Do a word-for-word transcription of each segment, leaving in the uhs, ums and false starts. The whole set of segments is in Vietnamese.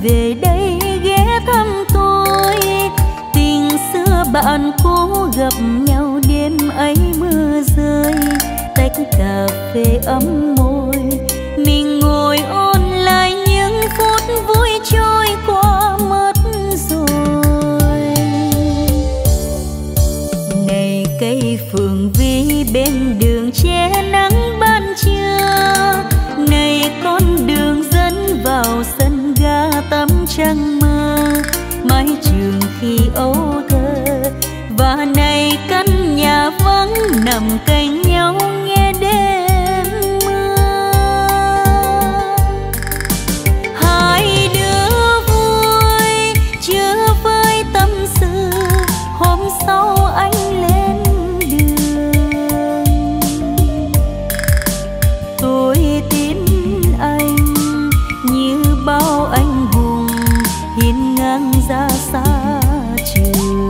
về đây ghé thăm tôi. Tình xưa bạn cố gặp nhau đêm ấy mưa rơi, tách cà phê ấm môi, mình ngồi ôn lại những phút vui trôi qua mất rồi. Này cây phượng vi bên đường che nắng ban trưa, này con đường dẫn vào sân ga tắm trăng mơ, mái trường khi ấu thơ. Và này căn nhà vắng nằm cạnh nhau nghe đêm mưa. Hai đứa vui chưa với tâm sự, hôm sau anh lên đường. Tôi tin anh như bao anh hùng hiên ngang ra xa trường.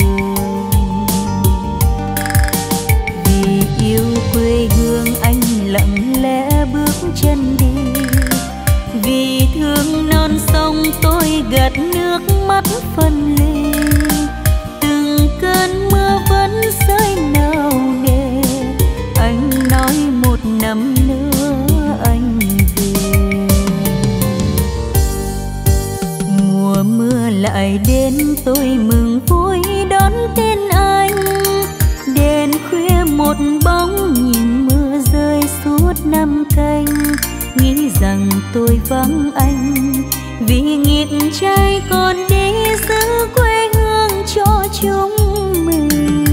Vì yêu quê hương anh lặng lẽ bước chân đi, vì thương non sông tôi gạt nước mắt phân ly. Từng cơn mưa vẫn rơi nào nề, anh nói một năm nữa anh về. Mùa mưa lại đến tôi mừng vui đón tin anh. Đèn khuya một bóng nhìn mưa rơi suốt năm canh, nghĩ rằng tôi vắng anh vì nghiệt trai còn đi giữ quê hương cho chúng mình.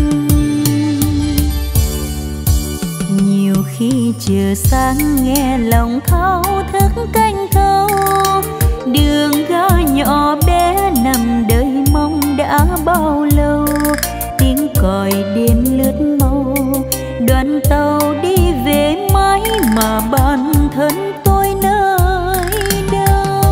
Nhiều khi chờ sáng nghe lòng thao thức canh thâu, đường ga nhỏ bé nằm đợi mong đã bao lâu. Tiếng còi đêm lướt mau, đoàn tàu đi về mãi mà bản thân tôi nơi đâu.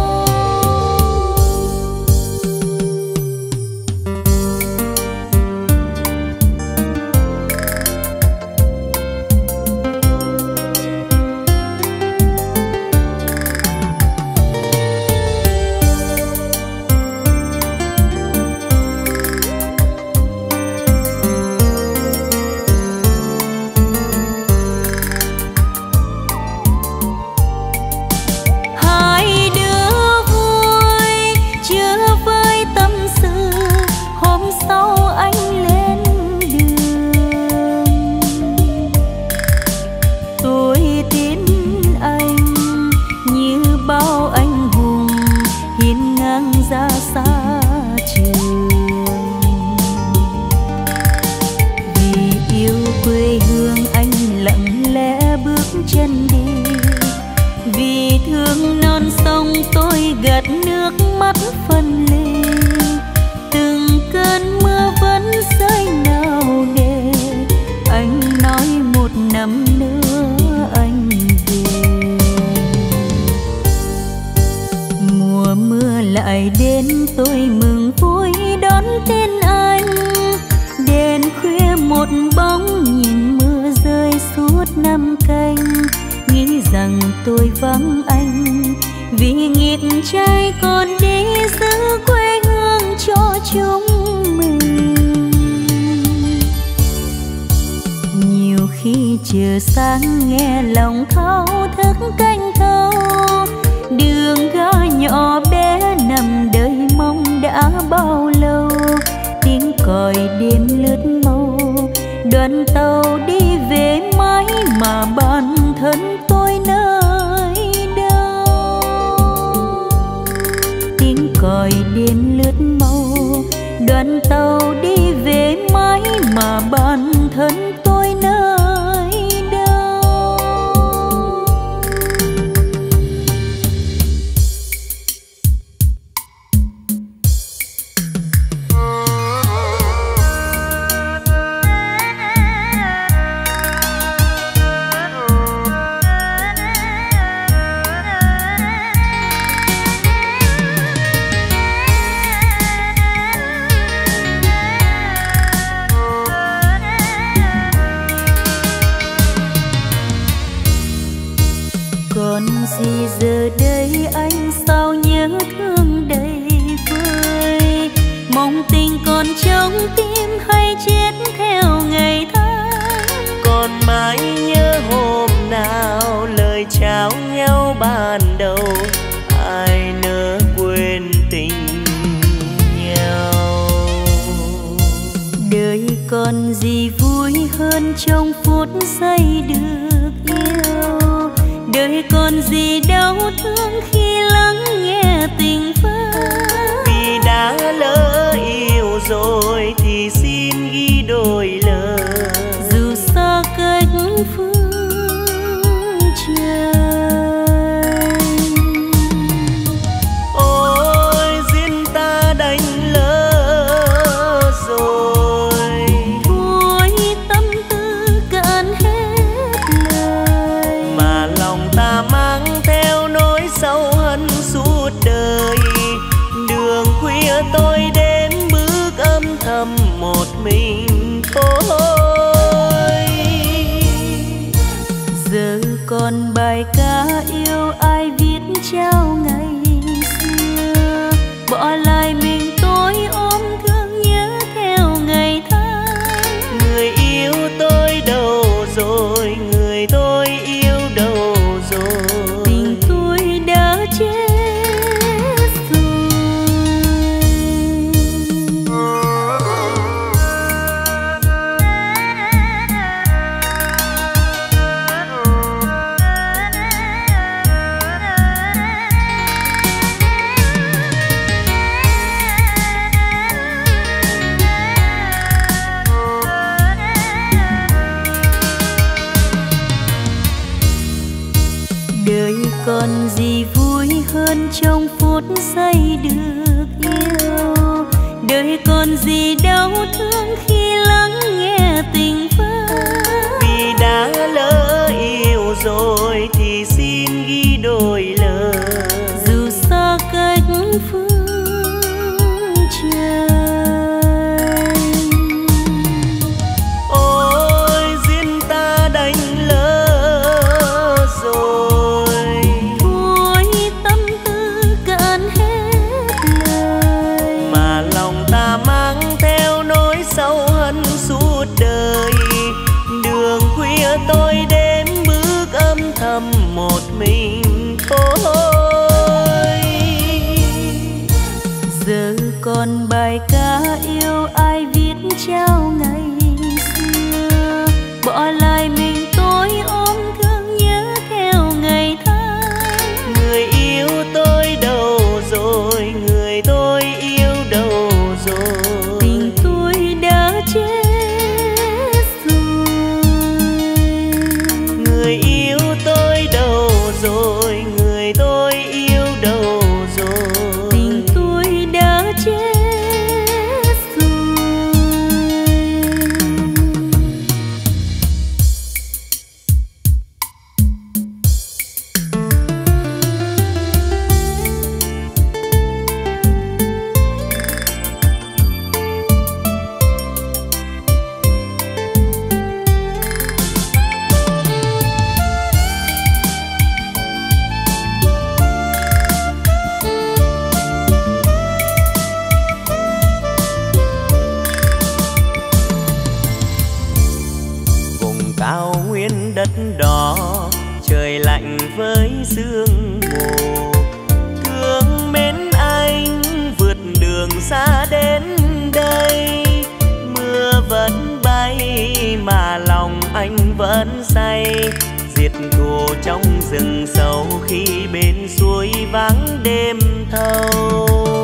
Lại đến tôi mừng vui đón tin anh. Đèn khuya một bóng nhìn mưa rơi suốt năm canh, nghĩ rằng tôi vắng anh vì nghiệt trai còn đi giữ quê hương cho chúng mình. Nhiều khi chờ sáng nghe lòng thao thức canh thâu, đường ga nhỏ bé nằm đợi mong đã bao lâu. Tiếng còi đêm lướt mau, đoàn tàu đi về mãi mà bản thân tôi nơi đâu. Tiếng còi đêm lướt mau, đoàn tàu đi về mãi mà bản thân tôi nơi đâu. trong tim hay chết theo ngày tháng. Còn mãi nhớ hôm nào lời trao nhau ban đầu, ai nỡ quên tình nhau. Đời còn gì vui hơn trong phút giây được yêu, đời còn gì đau thương khi lắng nghe tình vơi. Vì đã lỡ yêu rồi thì xin ghi đôi lời, dù xa cách phương trời. Ôi duyên ta đành lỡ rồi, Vui tâm tư cạn hết lời, mà lòng ta mang theo nỗi sâu hận suốt đời. Đường khuya tôi đến bước âm thầm một mình thôi. giờ còn bài ca yêu ai viết trao ngày xưa, bỏ lại mình tôi ôm thương nhớ theo ngày tháng. Người yêu tôi đâu rồi, người tôi yêu đâu rồi, Tình tôi đã chết rồi. Đời còn gì vui hơn trong phút giây được yêu, đời còn gì đau thương khi lắng nghe tình vơi. vì đã lỡ yêu rồi thì xin ghi đôi lời, Dù xa cách phương trời. ôi duyên ta đành lỡ rồi, Vui tâm tư cạn hết lời, mà lòng ta mang theo nỗi sâu hận suốt đời. Đường khuya tôi đến bước âm thầm một mình thôi. giờ còn bài ca yêu ai viết trao ngày xưa, bỏ lại mình tôi ôm thương nhớ theo ngày tháng. Người yêu tôi đâu rồi, người tôi yêu đâu rồi, Tình tôi đã chết rồi. người yêu tôi đâu rồi, người tôi yêu đâu rồi, Tình tôi đã chết rồi. vùng cao nguyên đất đỏ, trời lạnh với sương mù. Thương mến anh vượt đường xa đến đây, mưa vẫn bay mà lòng anh vẫn say. Diệt thù trong rừng sâu khi bên suối vắng đêm thâu.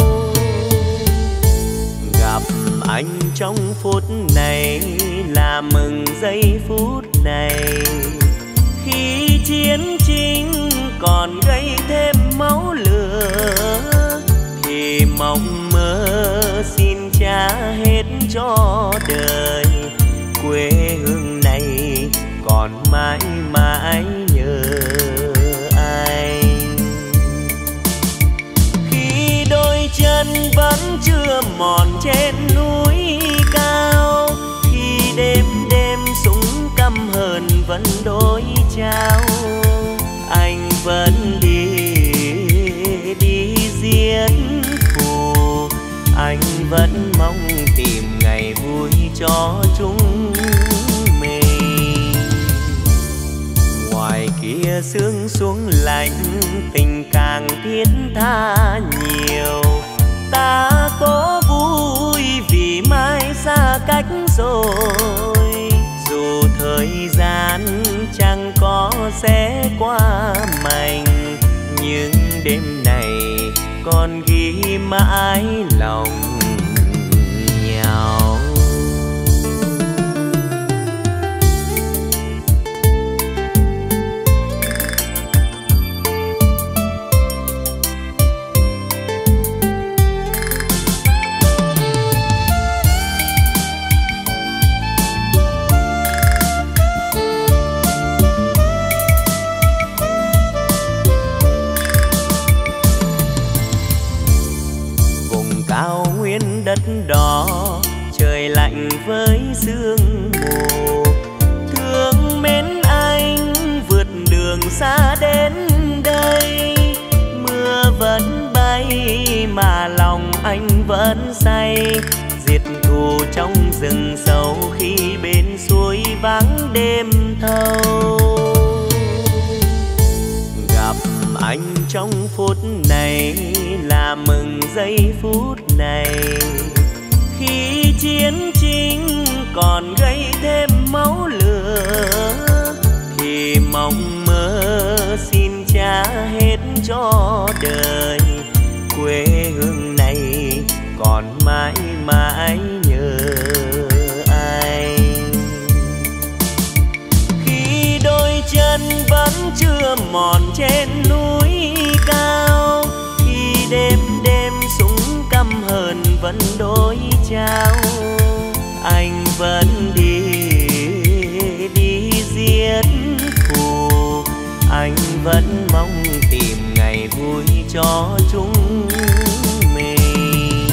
Gặp anh trong phút này là mừng giây phút này, khi chiến tranh còn gây thêm máu lửa thì mộng mơ xin trả hết cho đời. Quê hương này còn mãi mãi nhớ anh. Khi đôi chân vẫn chưa mòn trên núi cao, khi đêm đêm súng căm hờn vẫn đối trao, anh vẫn đi đi giết thù, anh vẫn mong tìm ngày vui cho chúng mình. Ngoài kia sương xuống lạnh, tình càng thiết tha nhiều. Ta có vui vì mai xa cách rồi, dù thời gian chẳng có sẽ qua mạnh, nhưng đêm này còn ghi mãi lòng nhau. Cao nguyên đất đỏ, trời lạnh với sương mù. Thương mến anh vượt đường xa đến đây, mưa vẫn bay mà lòng anh vẫn say. Diệt thù trong rừng sâu khi bên suối vắng đêm thâu. Gặp anh trong phút này là mừng giây phút này, khi chiến tranh còn gây thêm máu lửa, thì mong mơ xin trả hết cho đời. Quê hương này còn mãi mãi nhớ anh. Khi đôi chân vẫn chưa mòn trên núi cao, khi đêm đêm súng căm hờn vẫn đối trao, anh vẫn đi đi giết thù. Anh vẫn mong tìm ngày vui cho chúng mình.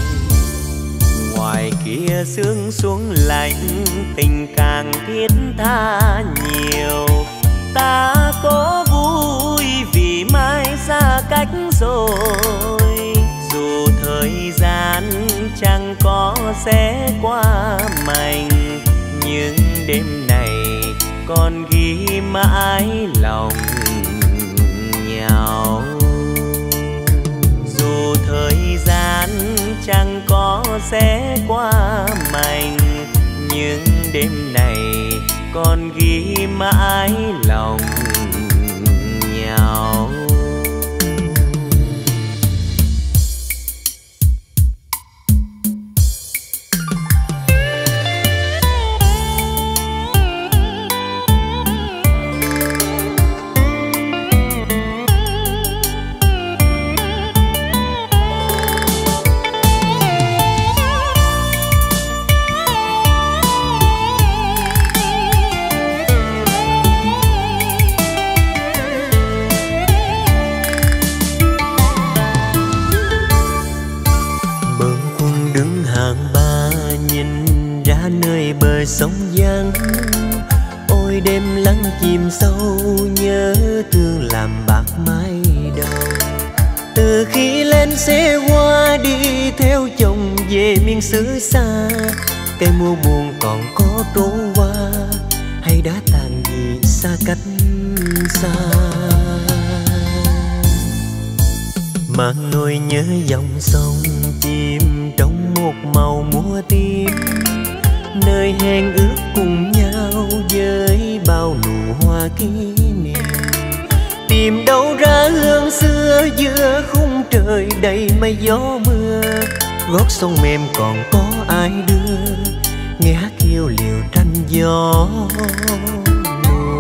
Ngoài kia sương xuống lạnh, tình càng thiết tha nhiều. Ta có vui vì mai xa cách rồi, dù thời gian chẳng có sẽ qua mạnh, nhưng đêm này còn ghi mãi lòng nhau. Dù thời gian chẳng có sẽ qua mạnh, nhưng đêm này còn ghi mãi lòng nhau. Sông vắng, ôi đêm lắng chìm sâu, nhớ thương làm bạc mái đầu. Từ khi lên xe hoa đi theo chồng về miền xứ xa, cây mùa buồn còn có trổ hoa, hay đã tàn vì xa cách xa. Mang nỗi nhớ dòng sông chìm trong một màu mùa tím, nơi hẹn ước cùng nhau với bao nụ hoa kỷ niệm. Tìm đâu ra hương xưa giữa khung trời đầy mây gió mưa, gót sông mềm còn có ai đưa, nghe hát yêu liều tranh gió mùa.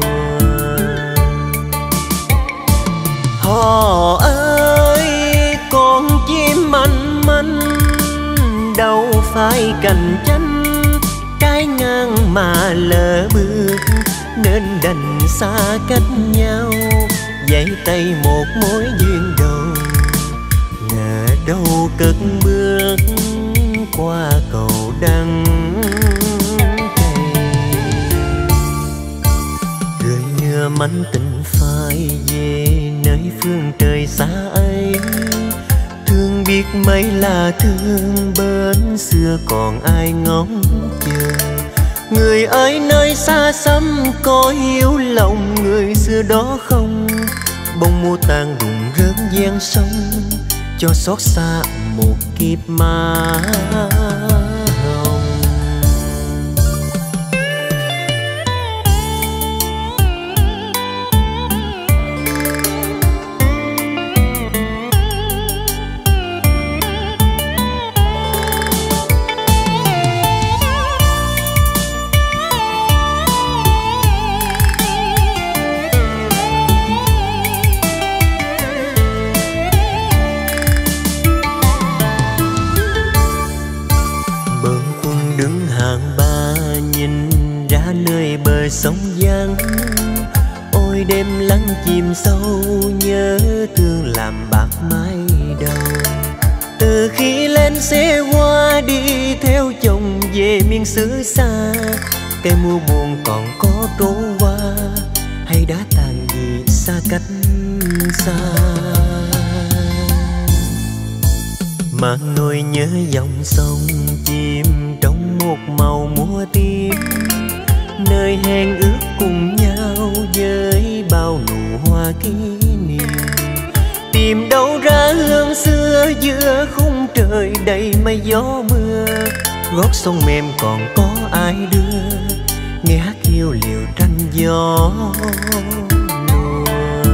Hò ơi con chim manh manh, đâu phải cành chanh trái ngang mà lỡ bước, nên đành xa cách nhau. Dãy tay một mối duyên đầu, ngờ đâu cất bước qua cầu đắng cay. Người nhớ mắn tình phai về nơi phương trời xa ấy, thương biết mấy là thương bên xưa còn ai ngóng chờ. Người ơi nơi xa xăm có hiểu lòng người xưa đó không? Bông mua tàn rụng rớt gian sông cho xót xa một kiếp má hồng. Sông vắng ôi đêm lắng chìm sâu nhớ thương làm bạc mái đầu. Từ khi lên xe hoa đi theo chồng về miền xứ xa, cây mưa buồn còn có trổ hoa hay đã tàn gì xa cách xa. Mà nỗi nhớ dòng sông chìm trong một màu mua tím, nơi hẹn ước cùng nhau với bao nụ hoa kỷ niệm. Tìm đâu ra hương xưa giữa khung trời đầy mây gió mưa, gót sông mềm còn có ai đưa nghe hát hiu liều tranh gió mùa.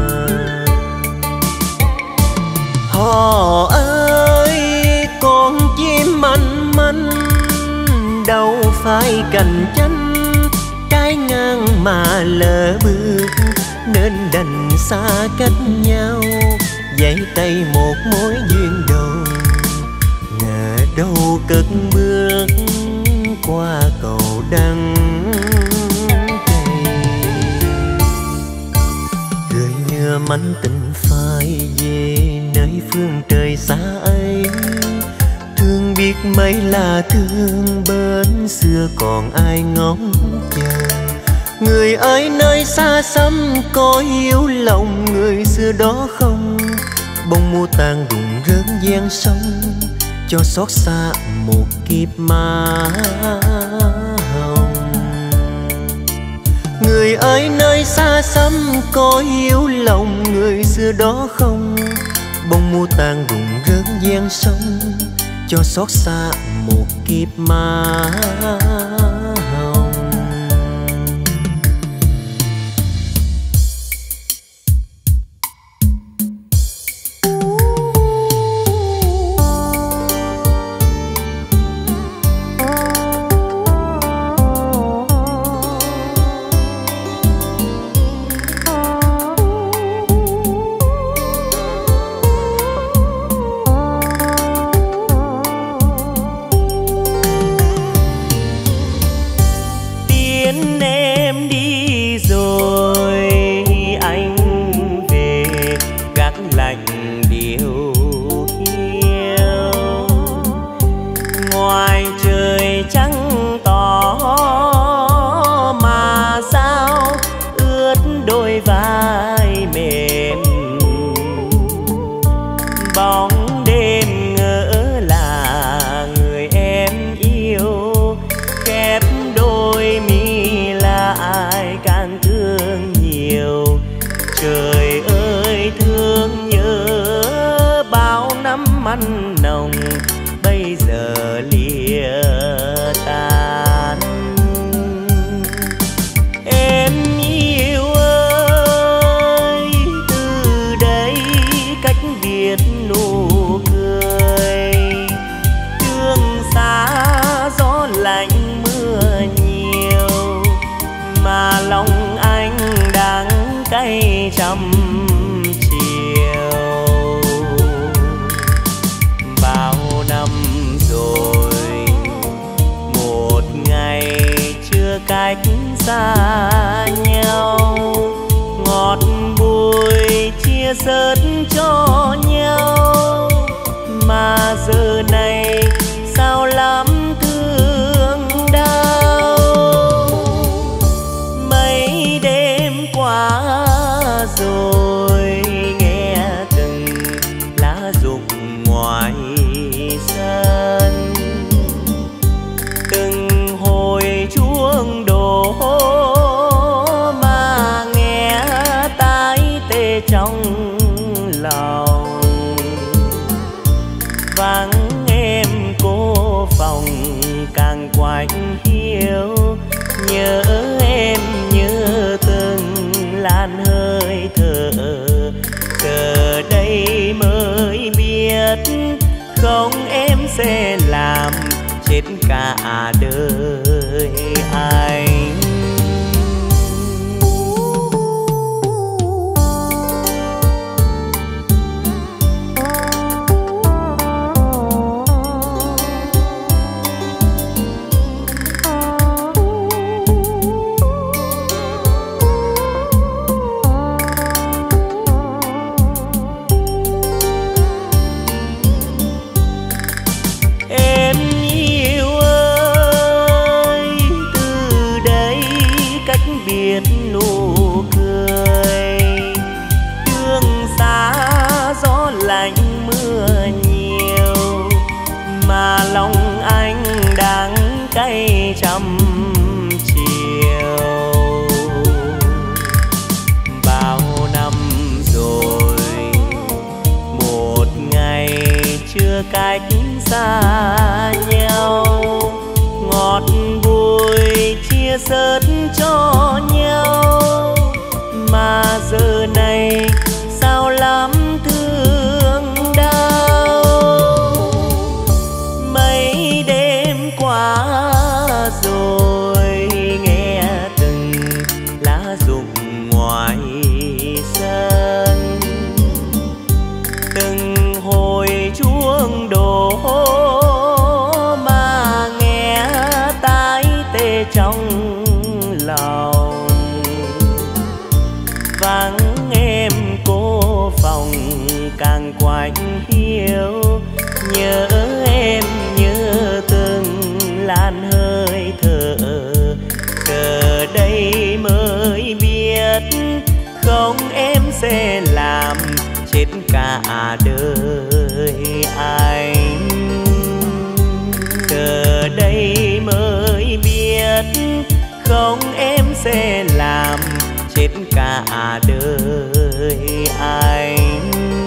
Hò ơi con chim manh manh đâu phải cành chanh, trái ngang mà lỡ bước nên đành xa cách nhau. Dãy tay một mối duyên đầu ngờ đâu cất bước qua cầu đắng cay. Cười nhựa mảnh tình phai về nơi phương trời xa ấy, thương biết mấy là thương bên xưa còn ai ngóng chờ. Người ơi nơi xa xăm có hiểu lòng người xưa đó không? Bông mua tàn rụng rớt gian sông cho xót xa một kiếp má hồng. Người ơi nơi xa xăm có hiểu lòng người xưa đó không? Bông mua tàn rụng rớt gian sông cho xót xa một kiếp má hồng. xa nhau, ngọt bùi chia sớt cho nhau, mà giờ này sao lắm thương đau. Mấy đêm qua rồi nghe từng lá rụng ngoài phòng càng quạnh hiu, nhớ em như từng làn hơi thở. Giờ đây mới biết không em sẽ làm chết cả đời anh. Trăm chiều bao năm rồi, một ngày chưa cách xa nhau, ngọt bùi chia sớt cho nhau, mà giờ này sao lắm thương đau. Mấy đêm qua rồi nghe từng lá rụng ngoài sân, từng hồi chuông đổ mà nghe tai tê trong lòng. Vắng em cô phòng càng quạnh hiu, nhớ em như từng làn hơi thở. Giờ đây mới biết không em sẽ làm chết cả đời anh. Giờ đây mới biết không em sẽ làm chết cả đời anh.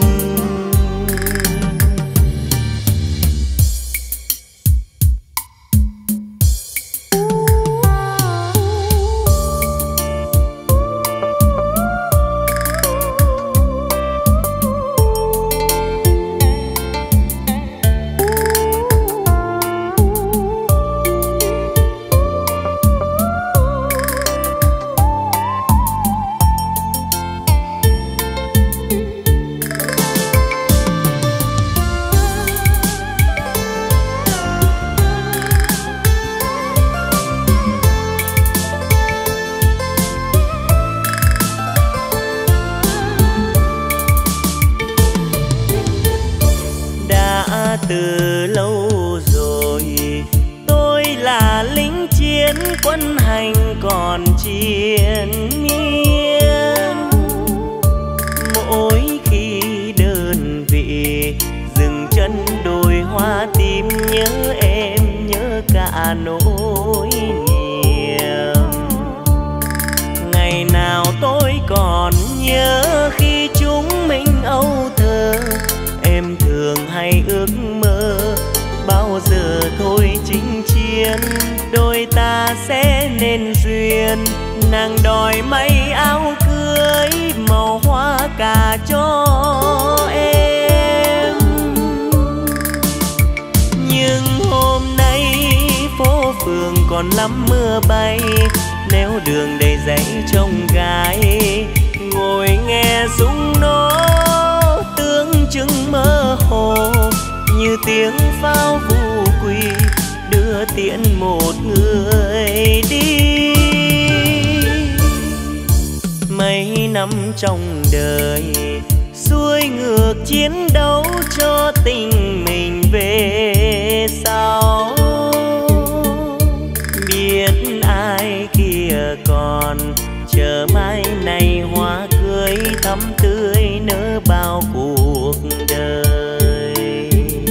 Từ lâu rồi tôi là lính chiến, quân hành còn triền miên. Mỗi khi đơn vị dừng chân đồi hoa tim, nhớ em nhớ cả nỗi niềm. Ngày nào tôi còn nhớ khi chúng mình âu thơ, em thường hay ước mơ bao giờ thôi chinh chiến, đôi ta sẽ nên duyên. Nàng đòi may áo cưới màu hoa cà cho em, nhưng hôm nay phố phường còn lắm mưa bay. Nếu đường đầy giấy trông gái ngồi nghe súng nổ, tương chừng mơ hồ như tiếng pháo vu quỳ đưa tiễn một người đi. Mấy năm trong đời xuôi ngược chiến đấu cho tình mình về sau, biết ai kia còn chờ mai này hoa cưới thắm tươi nở bao cuộc đời.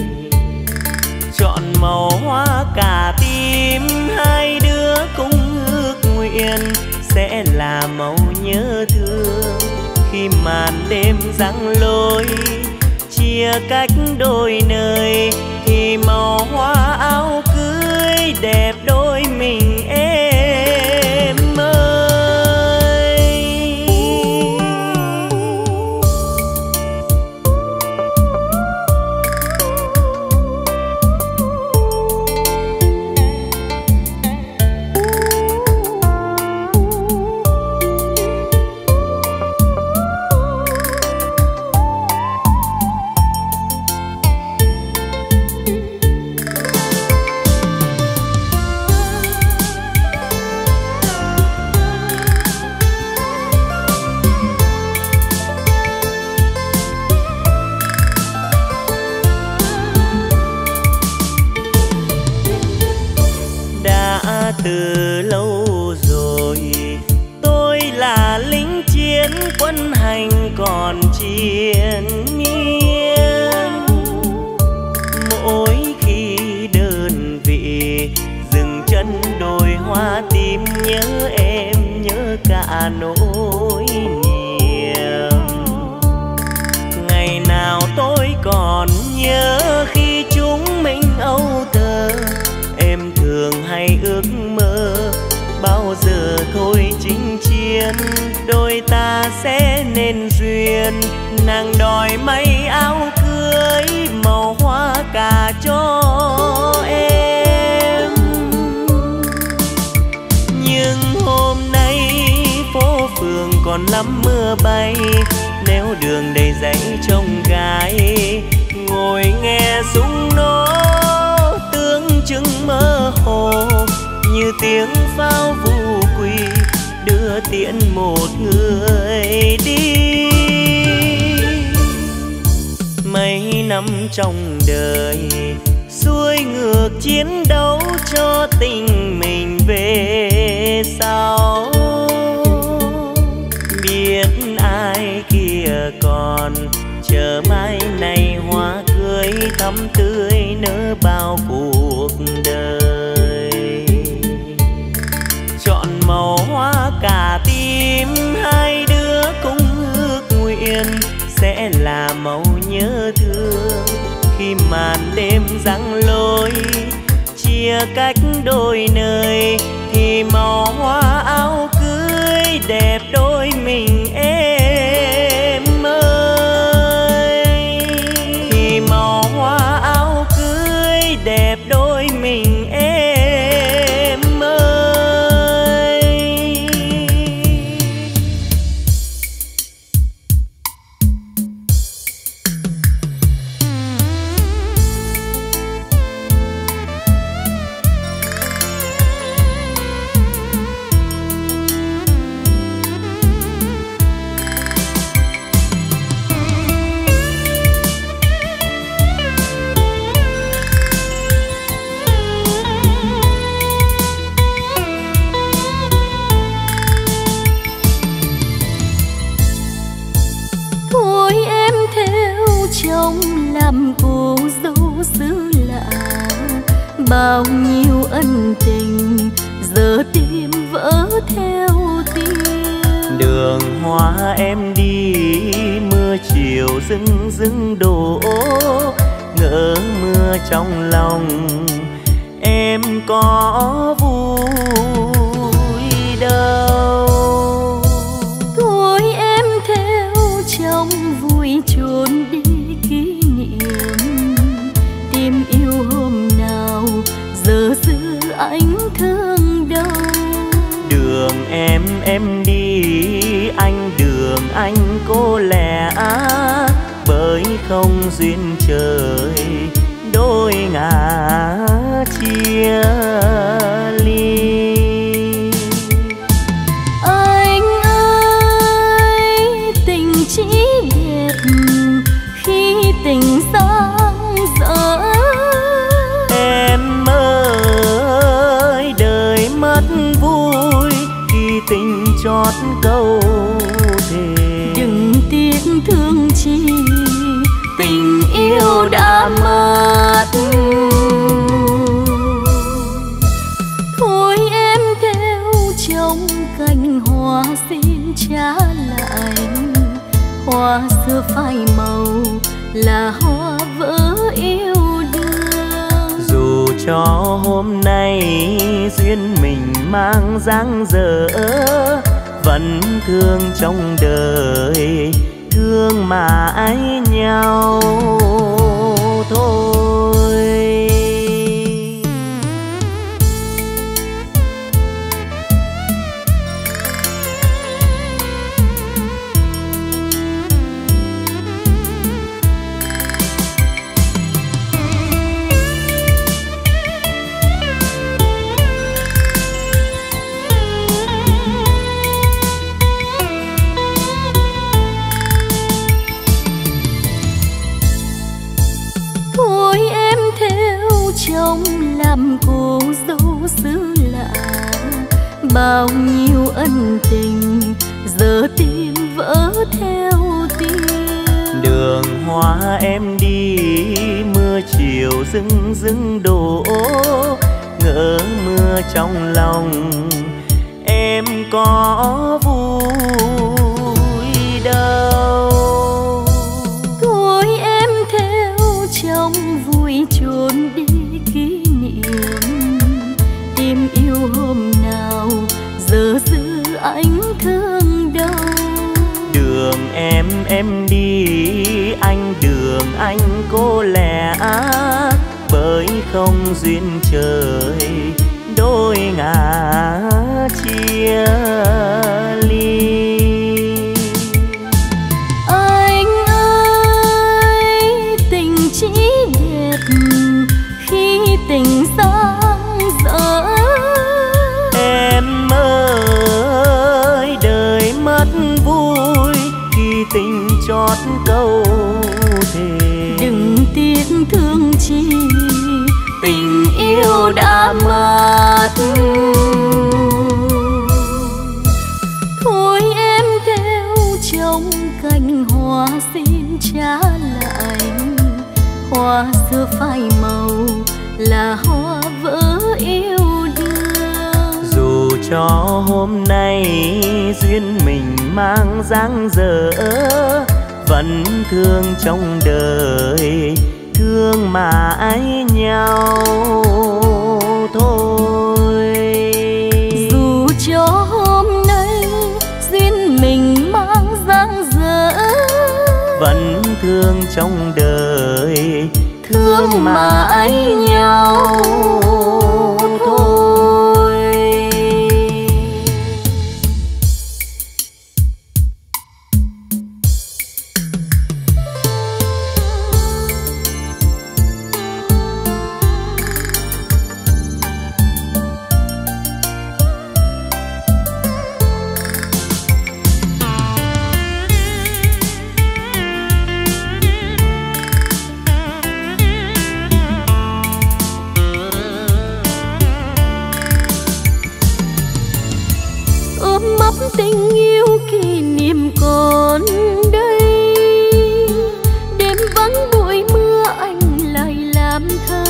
Chọn màu hoa cả tim, hai đứa cùng ước nguyện sẽ là màu nhớ thương. Khi màn đêm giăng lối chia cách đôi nơi, thì màu hoa áo nhớ em, nhớ cả nỗi niềm. Ngày nào tôi còn nhớ khi chúng mình âu thơ, em thường hay ước mơ bao giờ thôi chinh chiến, đôi ta sẽ nên duyên. Nàng đòi may áo cưới màu hoa cà cho em, nhưng hôm nay phố phường còn lắm mưa bay. Nếu đường đầy dãy trông gái ngồi nghe súng nổ, tương chừng mơ hồ như tiếng pháo vu quỳ đưa tiễn một người đi. Mấy năm trong đời xuôi ngược chiến đấu cho tình mình về sau, biết ai kia còn chờ mai này hoa cưới thắm tươi nở bao cuộc đời. Chọn màu hoa cả tim hai đứa cùng ước nguyện sẽ là màu nhớ thương khi màn đêm giăng lối chia cách đôi nơi, thì màu hoa áo cưới đẹp đôi mình em ơi, thì màu hoa áo cưới đẹp đôi mình em ơi. Làm cô dâu xứ lạ, bao nhiêu ân tình giờ tim vỡ theo tiếng. Đường hoa em đi mưa chiều rưng rưng đổ, ngỡ mưa trong lòng em có vui đâu. Thôi em theo chồng vui trốn đi kỷ niệm, tìm yêu hôm nào giờ giữ anh thương đâu. Đường em em đi anh đường anh cô lẻ, bởi không duyên trời đôi ngả chia ly. Anh ơi tình chỉ đẹp khi tình giang dở. Em ơi đời mất vui khi tình chót câu thề. Đừng tiếc thương chi tình yêu đã mất. Thôi em theo trong cành hoa xin trả lại, hoa xưa phai màu là hoa vỡ yêu đương. Dù cho hôm nay duyên mình mang dáng dở, vẫn thương trong đời thương mãi nhau thôi. Chồng làm cô dâu xứ lạ, bao nhiêu ân tình giờ tim vỡ theo tiếng. Đường hoa em đi mưa chiều rưng rưng đổ, ngỡ mưa trong lòng em có vui đâu. Thôi em theo chồng vui trốn đi kỷ niệm, tìm yêu hôm nào giờ giữ anh thương đâu. Đường em em đi, anh đường anh cô lẻ, bởi không duyên trời đôi ngả chia ly. Anh ơi tình chỉ đẹp khi tình sáng dở. Em ơi đời mất vui khi tình chót câu thề. Đừng tiếc thương chi tình yêu đã mất. Thôi em theo chồng cành hoa xin trả lại, hoa xưa phai màu là hoa vỡ yêu đương. Dù cho hôm nay duyên mình mang dáng dở, vẫn thương trong đời thương mãi nhau thôi. Dù cho hôm nay duyên mình mang dáng dở, vẫn thương trong đời thương mãi nhau thôi. Tình yêu kỷ niệm còn đây, đêm vắng bụi mưa anh lại làm thơ.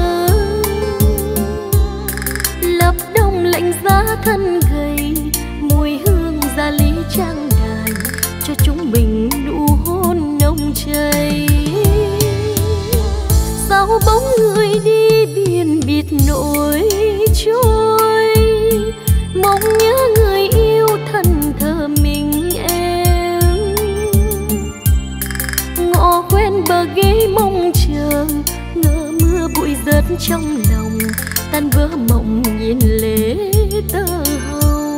Lập đông lạnh giá thân gầy, mùi hương gia lý trang đàn cho chúng mình nụ hôn nồng cháy. Sao bóng người đi biển bịt nỗi trôi, mong nhớ người yêu thân thờ mình em. Ngõ quen bờ ghế mong chờ, ngỡ mưa bụi rớt trong lòng, tan vỡ mộng nhìn lệ tơ hồng.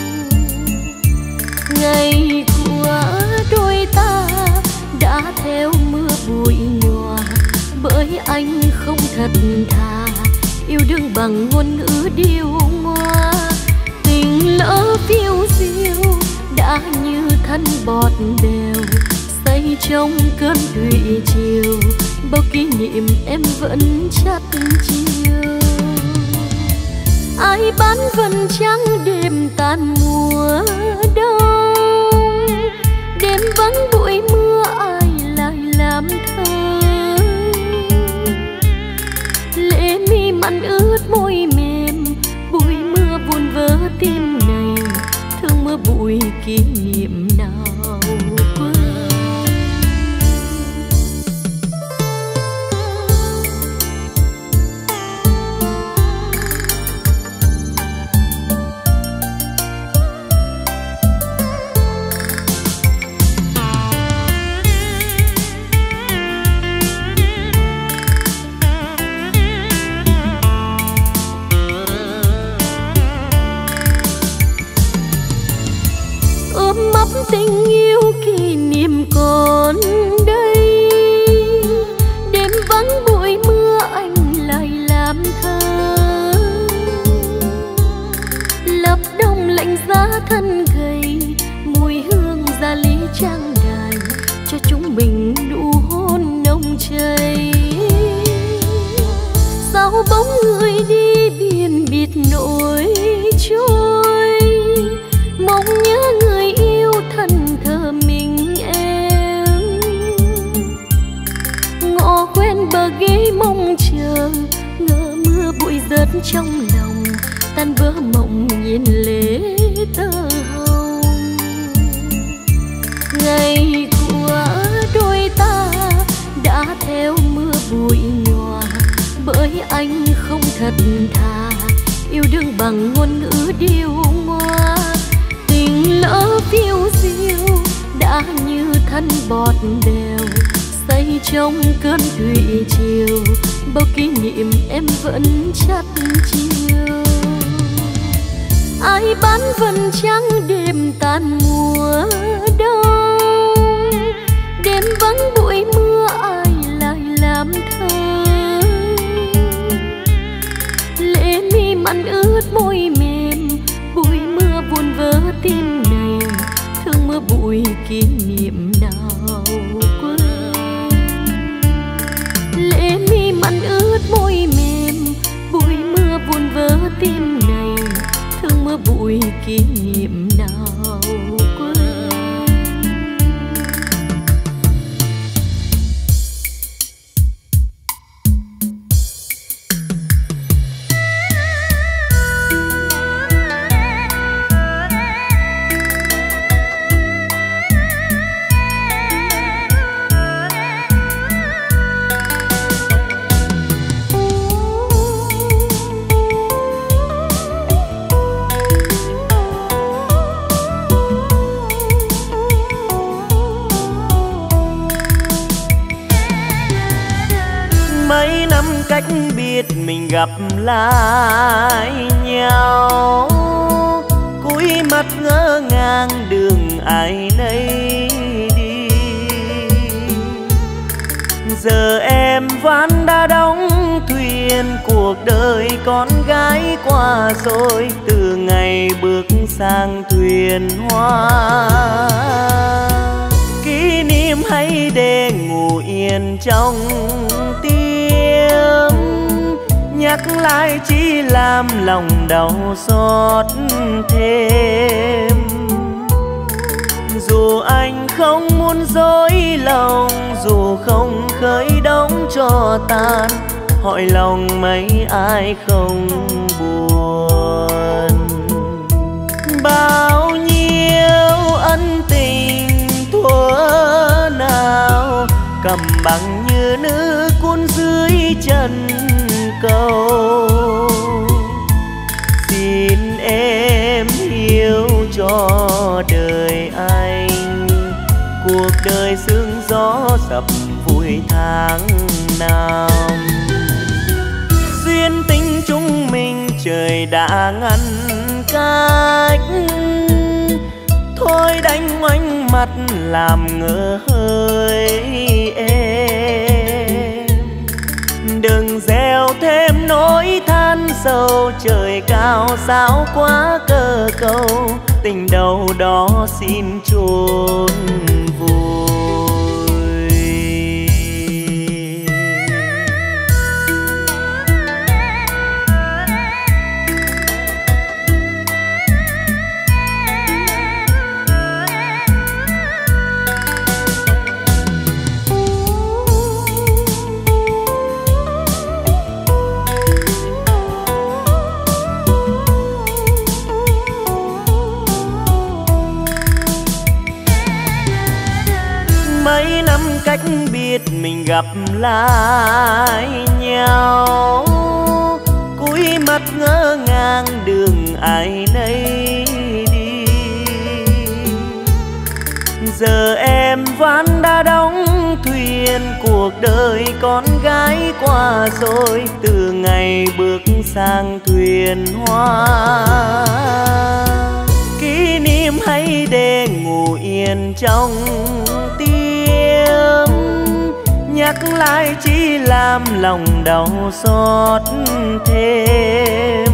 Ngày của đôi ta đã theo mưa bụi nhòa, bởi anh không thật thà yêu đương bằng ngôn ngữ điêu ngoa. Tình lỡ phiêu diêu đã như thân bọt bèo, say trong cơn thủy triều, bao kỷ niệm em vẫn chắt chiêu. Ai bán vầng trăng đêm tan mùa đông, đêm vắng bụi mưa ai lại làm thơ. Lệ mi mặn ướt môi mềm, bụi mưa vun vỡ tim này, thương mưa bụi kỷ niệm nào quên. Tình yêu kỷ niệm còn đây, đêm vắng bụi mưa anh lại làm thơ. Lập đông lạnh giá thân gầy, mùi hương gia lý trang đàn cho chúng mình nụ hôn nồng cháy. Sao bóng người đi biển bịt nỗi trôi, mong nhớ người yêu thân thờ mình em. Ngõ quen bờ ghế mong chờ, ngỡ mưa bụi rớt trong lòng, tan vỡ mộng nhìn lệ tơ hồng. Ngày của đôi ta đã theo mưa bụi nhòa, bởi anh không thật thà yêu đương bằng ngôn ngữ điêu ngoa. Tình lỡ phiêu diêu đã như thân bọt bèo, say trong cơn thủy triều, bao kỷ niệm em vẫn chắt chiêu. Ai bán vầng trăng đêm tàn mùa đông, đêm vắng bụi mưa ai lại làm thơ. Lệ mi mặn ướt môi mềm, bụi mưa buồn vỡ tim này, thương mưa bụi kỷ niệm nào quên. Lệ mi mặn ướt môi mềm, bụi mưa buồn vỡ tim này, thương mưa bụi kỷ niệm nào quên. Cách biệt mình gặp lại nhau, cúi mắt ngỡ ngàng đường ai nấy đi. Giờ em ván đã đóng thuyền, cuộc đời con gái qua rồi, từ ngày bước sang thuyền hoa. Kỷ niệm hãy để ngủ yên trong tim, nhắc lại chỉ làm lòng đau xót thêm. Dù anh không muốn dối lòng, dù không khơi đóng cho tan, hỏi lòng mấy ai không buồn. Bao nhiêu ân tình thuở nào, cầm bằng như nữ cuốn dưới chân cầu. Xin em hiểu cho đời anh, cuộc đời sương gió sập vui tháng năm. Duyên tình chúng mình trời đã ngăn cách, thôi đành ngoảnh mặt làm ngơ hơi em. Đừng gieo thêm nỗi than sâu, trời cao sao quá cơ cầu, tình đầu đó xin chôn vùi. Mấy năm cách biệt mình gặp lại nhau, cúi mắt ngỡ ngàng đường ai nấy đi. Giờ em ván đã đóng thuyền, cuộc đời con gái qua rồi, từ ngày bước sang thuyền hoa. Kỷ niệm hãy để ngủ yên trong tim, nhắc lại chỉ làm lòng đau xót thêm.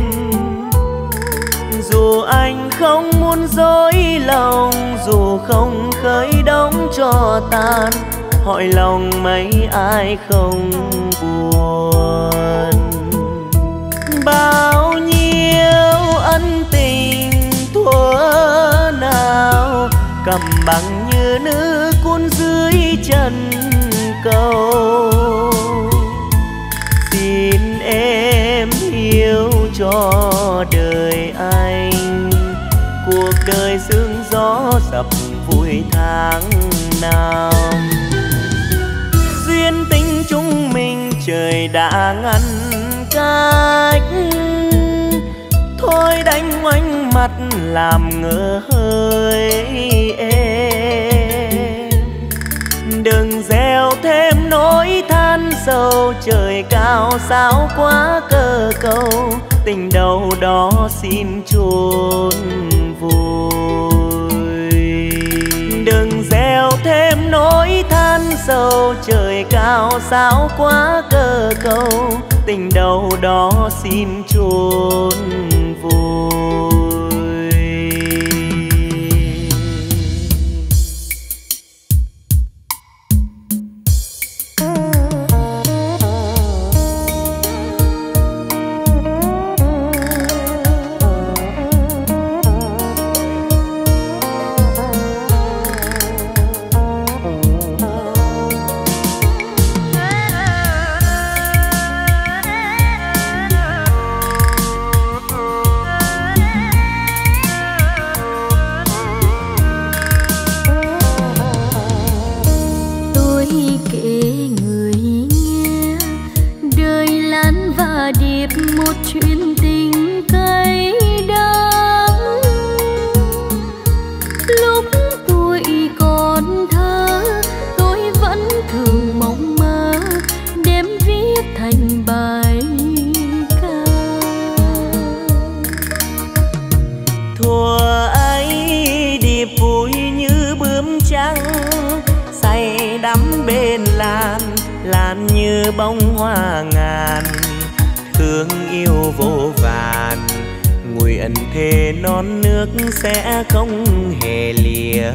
Dù anh không muốn dối lòng, dù không khơi đóng cho tan, hỏi lòng mấy ai không buồn. Bao nhiêu ân tình thuở nào, cầm bằng như nữ cuốn dưới chân cầu. Xin em hiểu cho đời anh, cuộc tháng năm. Duyên tình chúng mình trời đã ngăn cách, thôi đánh ngoảnh mặt làm ngỡ hơi em. Đừng gieo thêm nỗi than sâu, trời cao sao quá cơ cầu, tình đâu đó xin chôn vùi. Đừng gieo thêm nỗi than sâu, trời cao sao quá cơ cầu, tình đâu đó xin chôn vùi. Chuyện tình cay đắng lúc tuổi còn thơ, tôi vẫn thường mong mơ đêm viết thành bài ca. Thuở ấy điệp vui như bướm trắng, say đắm bên làn, làn như bông hoa ngàn. Thương yêu vô vàn, nguyện thề non nước sẽ không hề lìa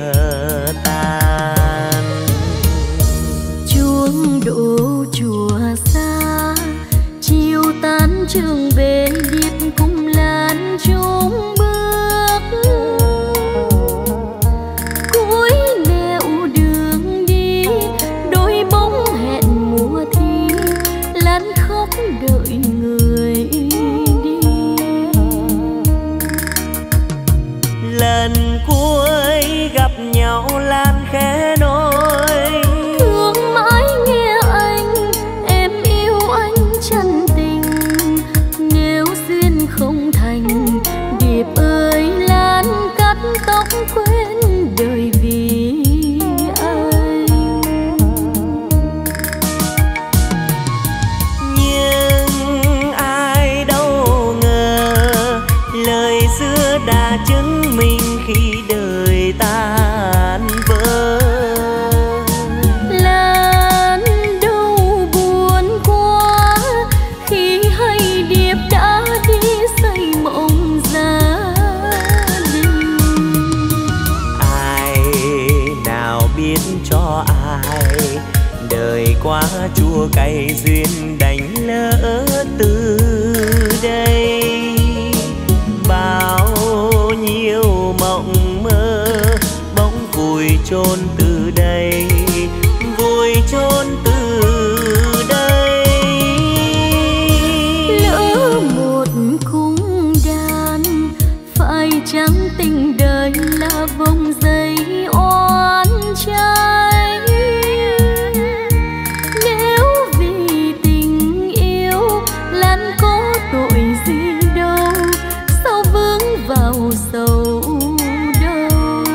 tan. Chuông đổ chùa xa, chiều tan trường về điệp cùng làn chung bước. Cuối nẻo đường đi, đôi bóng hẹn mùa thi, làn khóc đợi người đi. Lần cuối gặp nhau Lan khẽ nói, thương mãi nghe anh, em yêu anh chân tình. Nếu duyên không thành, điệp ơi Lan cắt tóc quên đời vì anh. Nhưng ai đâu ngờ lời xưa đã chứng minh khi đời tan vỡ. Lan đâu buồn quá khi hay điệp đã đi xây mộng gia đình. Ai nào biết cho ai, đời quá chua cay duyên đành lỡ từ đây. Bao nhiêu mộng mơ bỗng vùi chôn từ đây, vùi chôn từ đây. Lỡ một cung đàn, phải chăng tình đời là vòng dây oan trái? Nếu vì tình yêu Lan có tội gì đâu, sao vướng vào sầu đâu.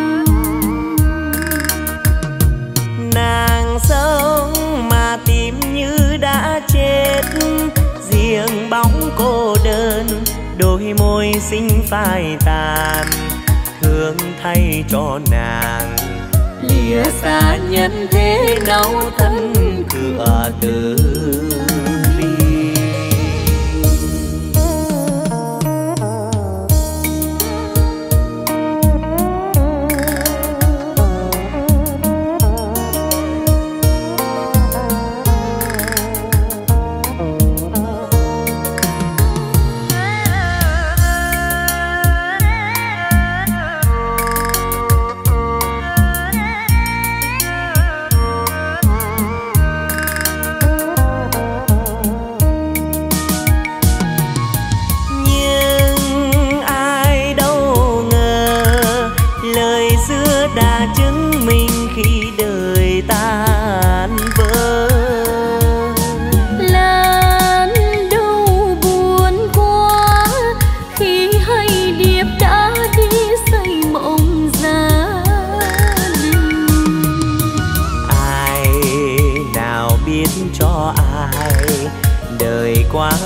Nàng sống mà tim như đã chết, riêng bóng cô đơn, đôi môi xinh phai tàn. Thương thay cho nàng, lìa xa nhân thế đau thân cửa từ bi.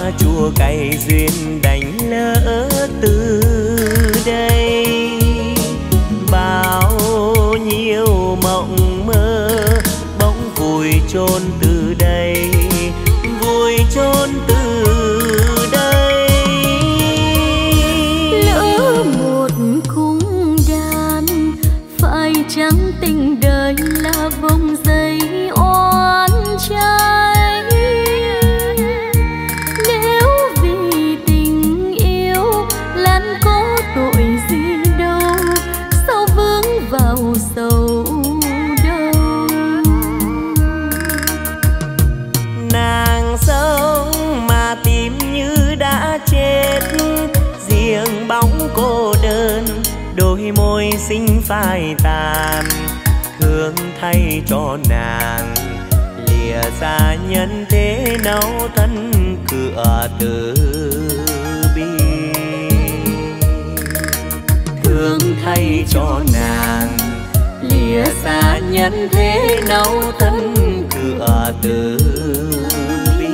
chua cay duyên đành lỡ từ đây. Bao nhiêu mộng mơ bỗng vùi chôn từ đây, vùi chôn từ đây. Lỡ một cung đàn phải chăng tình đời là bông giấy oan trái. Nếu vì tình yêu Lan có tội gì đâu, sao vướng vào sầu đâu. Nàng sống mà tim như đã chết, riêng bóng cô đơn đôi môi xinh phai tàn. Thương thay cho nàng lìa xa nhân thế nấu thân cửa từ bi. Thương thay cho nàng lìa xa nhân thế nấu thân cửa từ bi.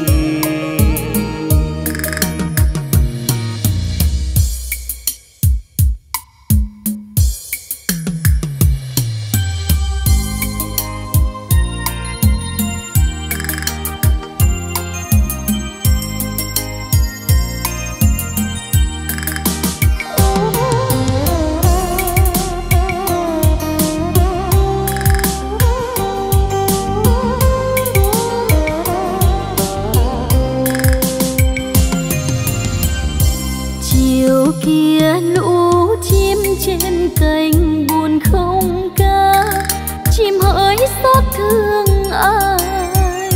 Kia lũ chim trên cành buồn không ca, chim hỡi xót thương ai.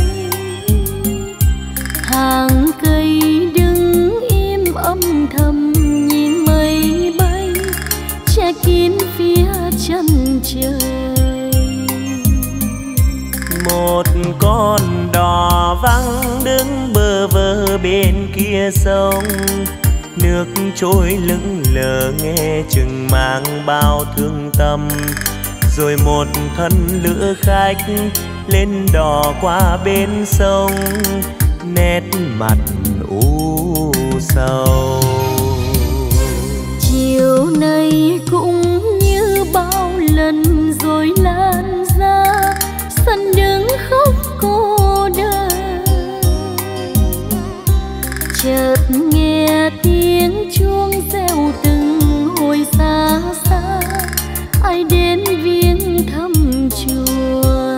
Hàng cây đứng im âm thầm nhìn mây bay che kín phía chân trời. Một con đò vắng đứng bơ vơ bên kia sông, nước trôi lững lờ nghe chừng mang bao thương tâm. Rồi một thân lữ khách lên đò qua bên sông, nét mặt u sầu. Chiều nay cũng như bao lần rồi lan ra, sân đứng khóc cô đơn. Chợt nghe tiếng chuông reo từng hồi xa xa, ai đến viếng thăm chùa.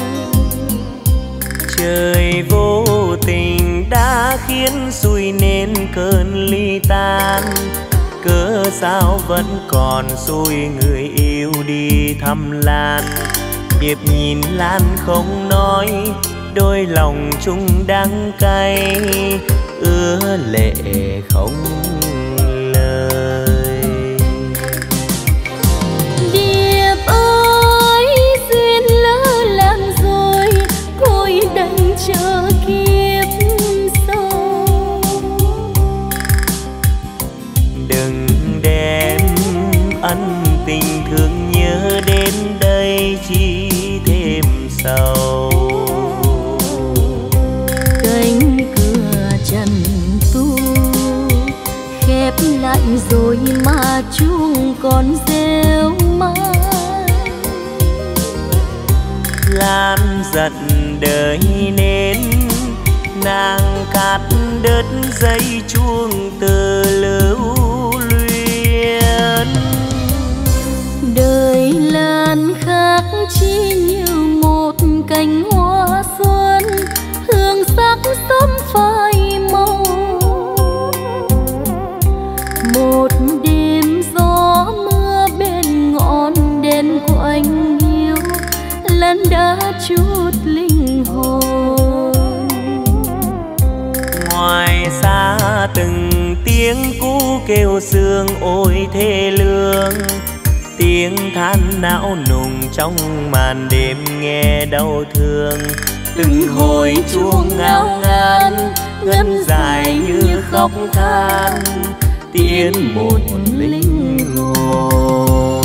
Trời vô tình đã khiến xui nên cơn ly tan, cớ sao vẫn còn xui người yêu đi thăm Lan. Điệp nhìn Lan không nói, đôi lòng chung đắng cay, ứa lệ không lời. Điệp ơi duyên lỡ làng rồi, thôi đành chờ kiếp sau. Đừng đem ân tình thương nhớ đến đây chỉ thêm sầu. Cánh cửa trần tu khép lại rồi mà chuông còn reo mãi. Lan giận đời nên nàng cắt đứt dây chuông từ lưu luyến. Đời Lan khác chỉ như một cành hoa xuân, hương sắc sớm phai màu. Một đêm gió mưa bên ngọn đèn của anh yêu, Lan đã chút linh hồn. Ngoài xa từng tiếng cú kêu sương ôi thê lương, tiếng than não nùng trong màn đêm nghe đau thương. Từng hồi chuông ngao ngán ngân dài như khóc than, tiễn một linh hồn.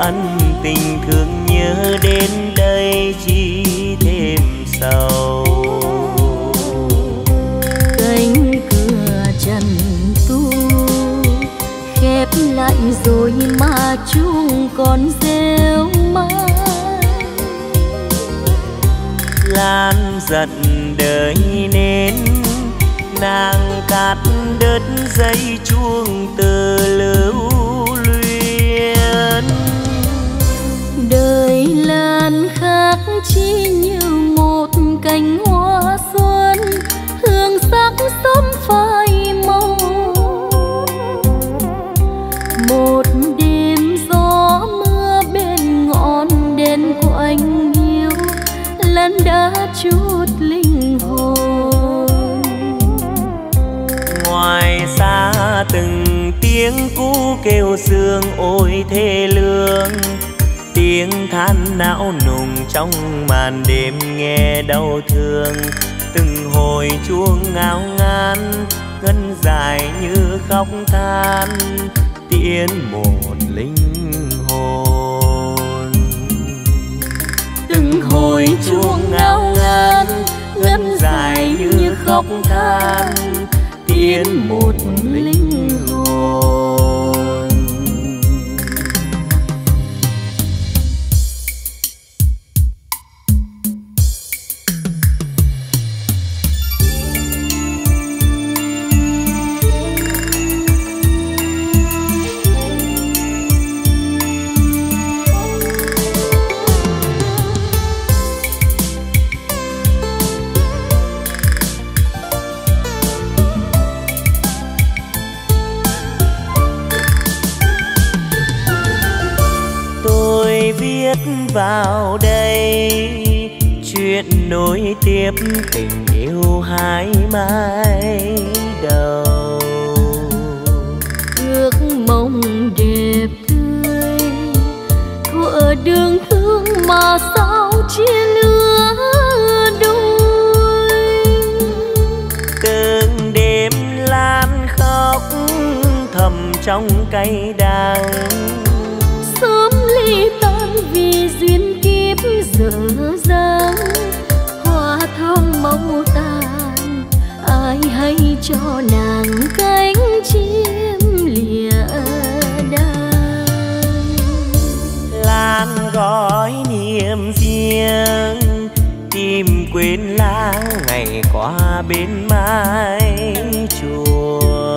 ân tình thương nhớ đến đây chỉ thêm sầu. Cánh cửa trần tu khép lại rồi mà chung còn rêu mãi. Lan giận đời nên nàng cắt đứt dây chuông từ lưu luyến. Đời Lan khác chỉ như một cành hoa xuân, hương sắc sớm phai màu. Một đêm gió mưa bên ngọn đèn của anh yêu, Lan đã chút linh hồn. Ngoài xa từng tiếng cú kêu sương ôi thê lương, tiếng than não nùng trong màn đêm nghe đau thương. Từng hồi chuông ngao ngán ngân dài như khóc than, tiễn một linh hồn. Từng hồi chuông ngao ngán ngân dài như khóc than, tiễn một linh hồn. Vào đây chuyện nối tiếp tình yêu hai mái đầu. Ước mong đẹp tươi thuở đường thương mà sao chia lứa đôi. Từng đêm Lan khóc thầm trong cay đắng, sớm ly tan vì duyên kiếp dở dang. Hoa thơm màu tàn ai hay cho nàng cánh chim lìa đàn. Lan gói niềm riêng tìm quên lãng ngày qua bên mái chùa.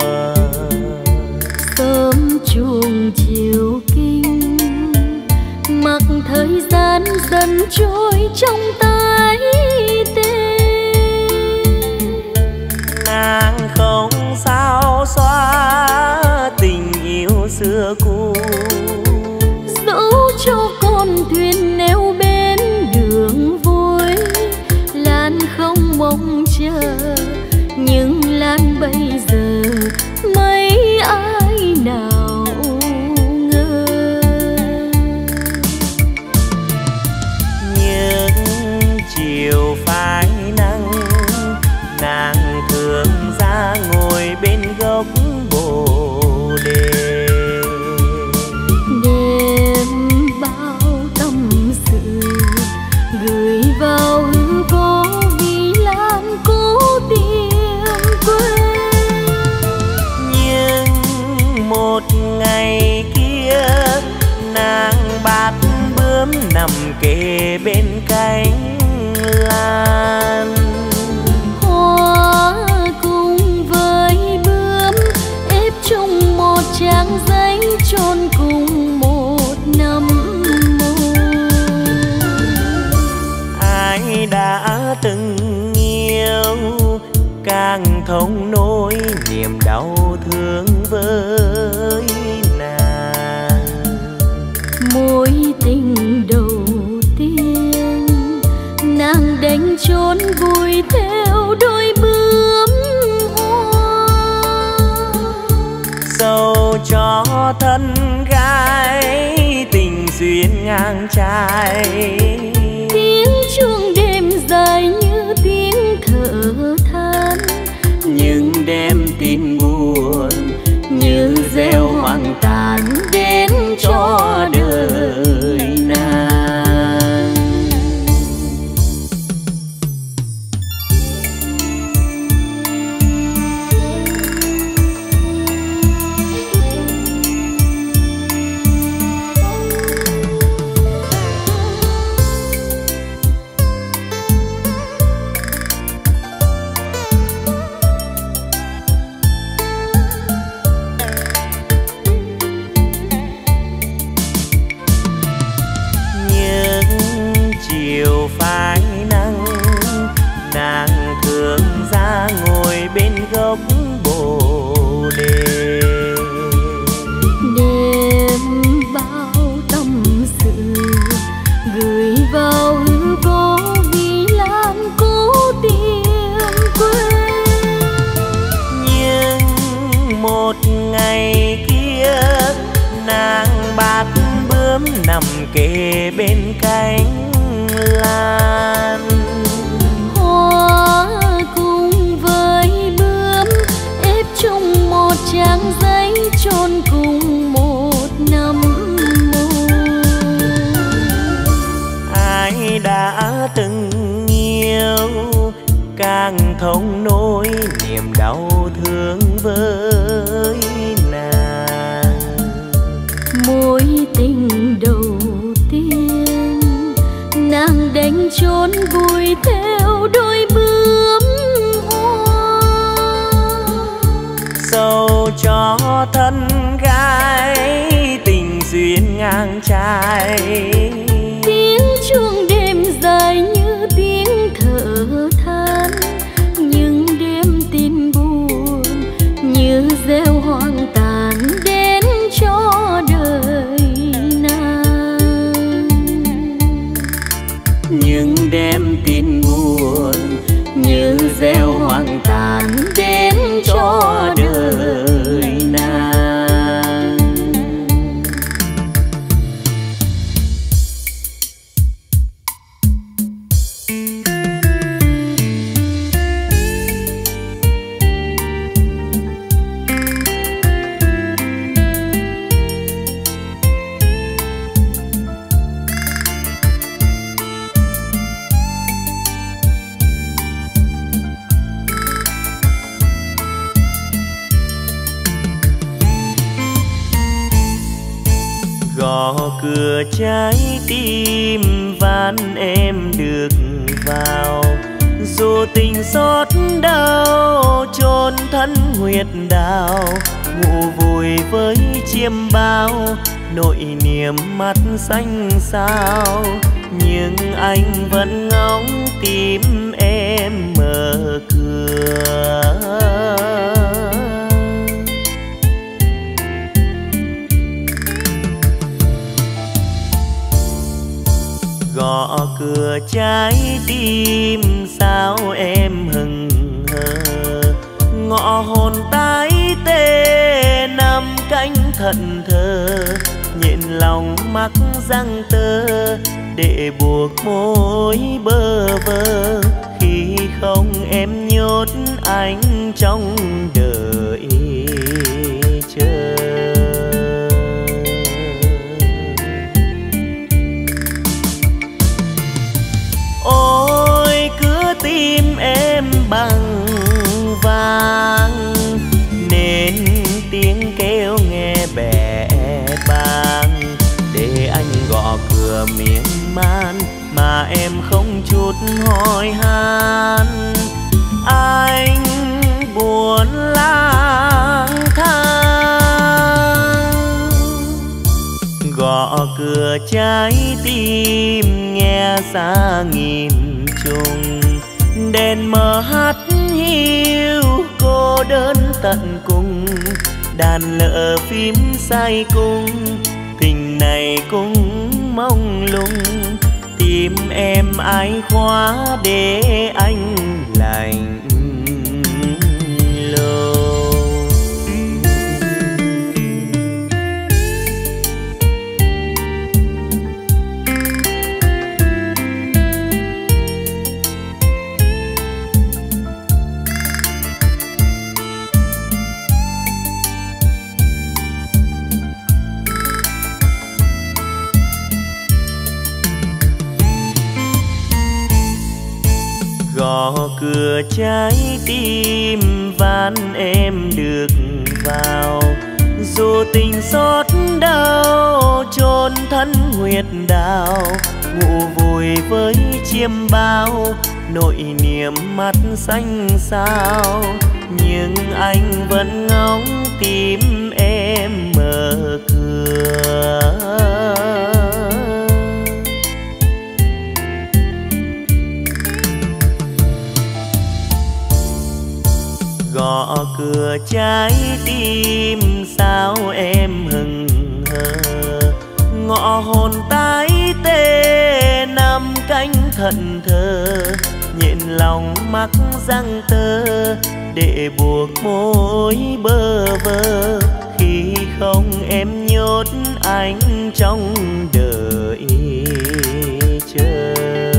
Sớm chuông chiều kinh mặc thời gian dần trôi trong tay tên. Nàng không sao xóa tình yêu xưa cũ, dẫu cho con thuyền neo bên đường vui. Lan không mong chờ nhưng Lan bây giờ mấy ai nào ngờ. Những chiều phai nắng nàng thường ra ngồi bên gốc bồ đề, đêm bao tâm sự gửi vào hư vô vì Lan cố tìm quên. Nhưng một ngày kia nàng bắt bướm nằm kề bên cánh Lan. Hoa cùng với bướm ép chung một trang giấy chôn cùng một năm mồ. Ai đã từng yêu càng thống nỗi niềm đau thương với nàng. Mối tình đầu tiên nàng đánh trốn vui theo đôi bướm hoa. Dẫu cho thân gái tình duyên ngang trái, tiếng chuông đêm dài như tiếng thở than. nhưng đem tin buồn như gieo hoang tàn đến cho đời. nằm kề bên cánh lan. Hoa cùng với bướm ép chung một trang giấy chôn cùng một năm mồ. Ai đã từng yêu càng thống nỗi niềm đau thương với nàng. Mối tình đầu tiên nàng đánh trốn vui theo đôi bướm hoa. Dẫu cho thân gái tình duyên ngang trái, tiếng chuông đêm dài như tiếng thở than, những đêm tin buồn như gieo hoang tàn đến cho đời nàng. những đêm tin buồn như gieo hoang tàn đến cho đời nàng. Gõ cửa trái tim van em được vào, dù tình xót đau chôn thân huyệt đào. Ngủ vùi với chiêm bao nỗi niềm mắt xanh xao, nhưng anh vẫn ngóng tìm em mở cửa. Gõ cửa trái tim sao em hững hờ, ngọ hồn tái tê nằm cánh thẫn thờ, nhịn lòng mắc răng tơ để buộc môi bơ vơ, khi không em nhốt anh trong đợi chờ. Ôi cứ tim em bằng vàng, nên tiếng kêu nghe bẽ bàng, để anh gõ cửa miên man mà em không chút hỏi han. Anh buồn lang thang, gõ cửa trái tim nghe xa nghìn trùng, đèn mờ hắt hiu cô đơn tận cùng, đàn lợ phím say cung, tình này cũng mông lung, tim em ai khóa để anh lạnh lùng. Gõ cửa trái tim van em được vào, dù tình xót đau chôn thân huyệt đào. Ngủ vùi với chiêm bao nỗi niềm mắt xanh xao, nhưng anh vẫn ngóng tìm em mở cửa. Gõ cửa trái tim sao em hững hờ, ngọ hồn tái tê nằm cánh thẫn thờ, nhịn lòng mắc răng tơ để buộc môi bơ vơ, khi không em nhớ một anh trong đời chờ.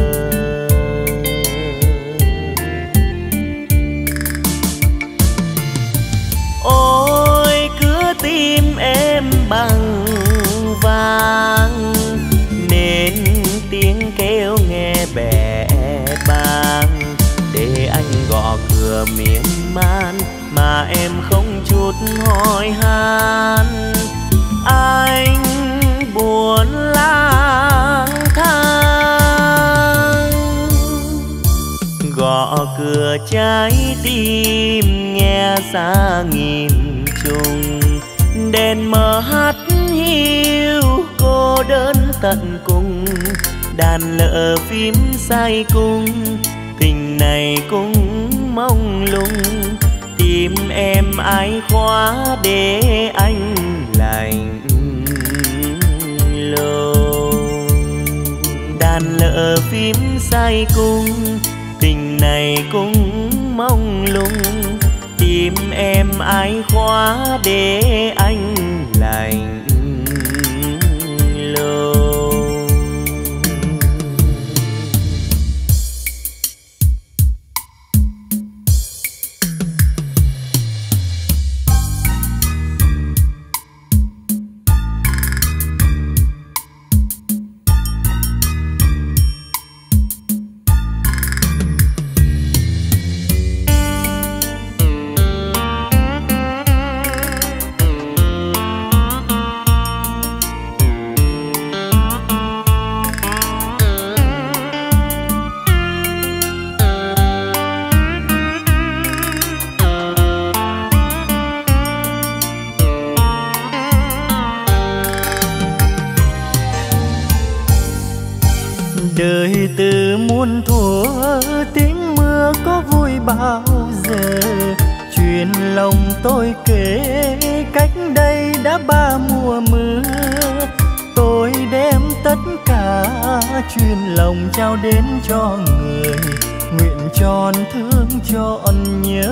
Ôi cứ tim em bằng vàng nên tiếng kêu nghe bẽ bàng, để anh gõ cửa miên man mà em không chút hỏi han. Anh buồn lang thang gõ cửa trái tim nghe xa nghìn trùng, đèn mờ hắt hiu cô đơn tận cùng, đàn lợ phím say cung, tình này cũng mông lung. Tim em ai khóa để anh lạnh lùng, đàn lợ phím say cung, tình này cũng mông lung. Tim em ai khóa để anh lạnh lùng. Đời từ muôn thuở tiếng mưa có vui bao giờ, chuyện lòng tôi kể cách đây đã ba mùa mưa. Tôi đem tất cả chuyện lòng trao đến cho người, nguyện tròn thương trọn nhớ.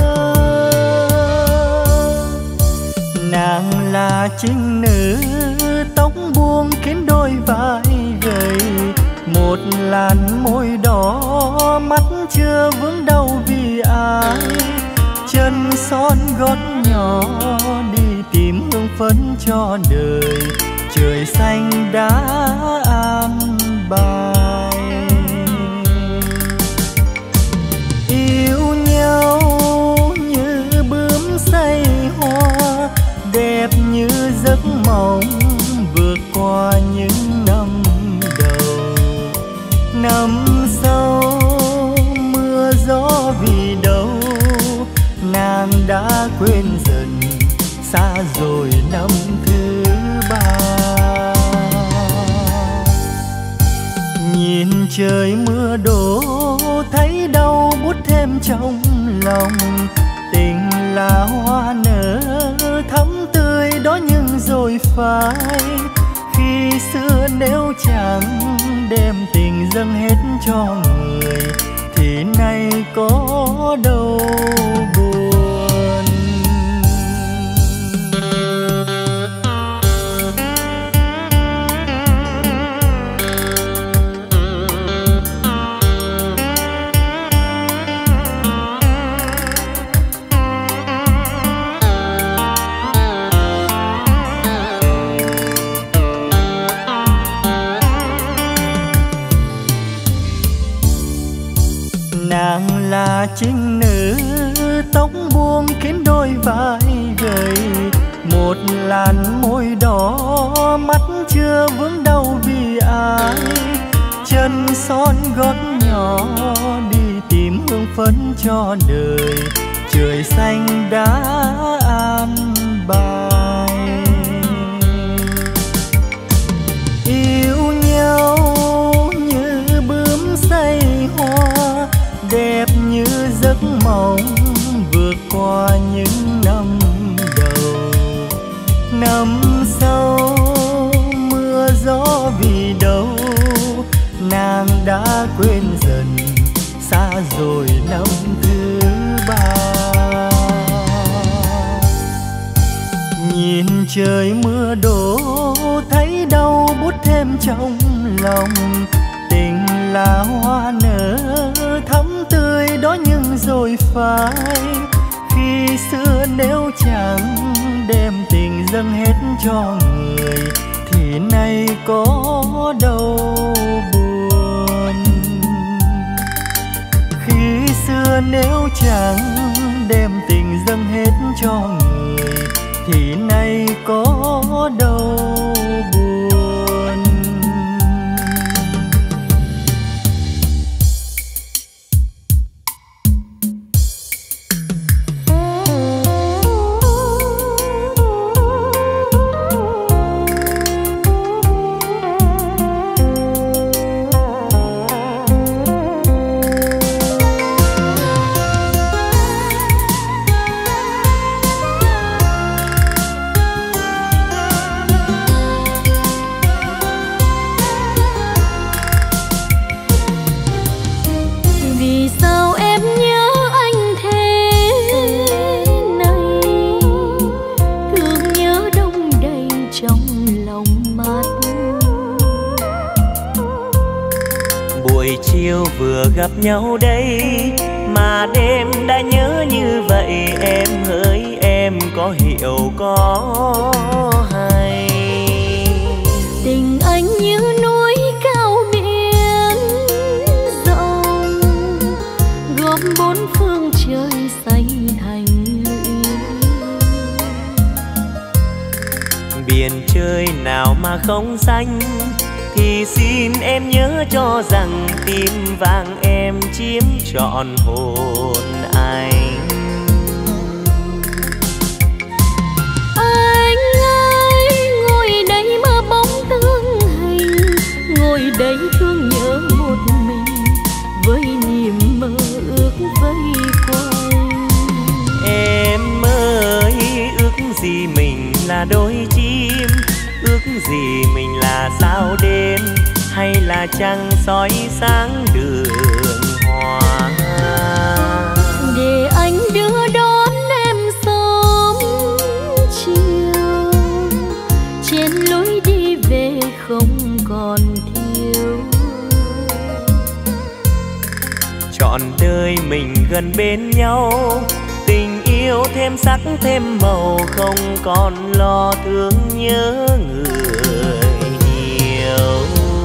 Nàng là trinh nữ tóc buông khiến đôi vai gầy, một làn môi đỏ mắt chưa vướng đau vì ai. Chân son gót nhỏ đi tìm hương phấn cho đời, trời xanh đã an bài. Yêu nhau như bướm say hoa, đẹp như giấc mộng vượt qua những năm đầu. Năm sau mưa gió vì đâu, nàng đã quên dần xa rồi năm thứ ba. Nhìn trời mưa đổ thấy đau buốt thêm trong lòng, tình là hoa nở thắm tươi đó nhưng rồi phai. Khi xưa nếu chẳng đem tình dâng hết cho người thì nay có đâu buồn. Nàng là trinh nữ tóc buông khiến đôi vai gầy, một làn môi đỏ mắt chưa vướng đau vì ai. Chân son gót nhỏ đi tìm hương phấn cho đời, trời xanh đã an bài. Yêu nhau như bướm say hoa, đẹp như giấc mộng vượt qua những năm đầu. Năm sau mưa gió vì đâu, nàng đã quên dần xa rồi năm thứ ba. Nhìn trời mưa đổ thấy đau buốt thêm trong lòng. Tình là hoa nở thắm tươi đó nhưng rồi phai. Khi xưa nếu chẳng đem tình dâng hết cho người thì nay có đâu buồn. Khi xưa nếu chẳng đem tình dâng hết cho người thì nay có đâu buồn. Vừa gặp nhau đây mà đêm đã nhớ như vậy. Em hỡi em có hiểu có hay. Tình anh như núi cao biển rộng, gom bốn phương trời xây thành lũy. Biển trời nào mà không xanh thì xin em nhớ cho rằng tim vàng em chiếm trọn hồn anh. Anh ơi ngồi đây mơ bóng tương hình, ngồi đây thương nhớ một mình với niềm mơ ước vây quanh. Em ơi ước gì mình là đôi chim, ước gì mình là sao đêm hay là trăng soi sáng đường hoa. Để anh đưa đón em sớm chiều, trên lối đi về không còn thiếu. Trọn đời mình gần bên nhau, tình yêu thêm sắc thêm màu, không còn lo thương nhớ người yêu.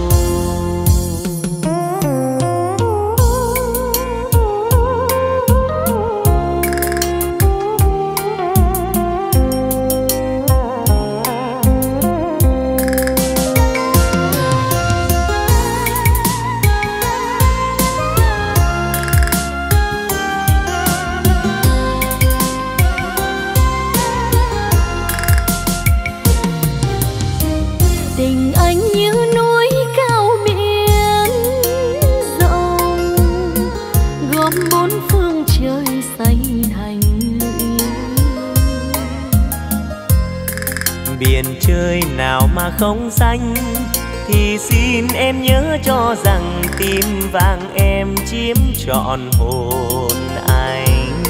Biển trời nào mà không xanh thì xin em nhớ cho rằng tim vàng em chiếm trọn hồn anh.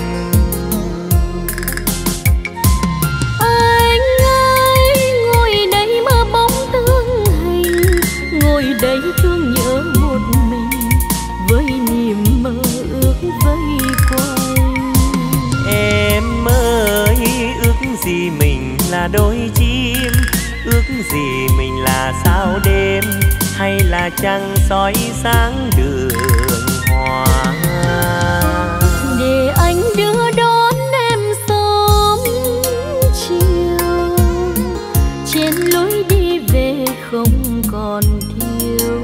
Anh ơi ngồi đây mơ bóng tương hình, ngồi đây thương nhớ một mình với niềm mơ ước vây quanh. Em ơi ước gì mình là đôi chim, ước gì mình là sao đêm hay là trăng soi sáng đường hoa. Để anh đưa đón em sớm chiều, trên lối đi về không còn thiếu.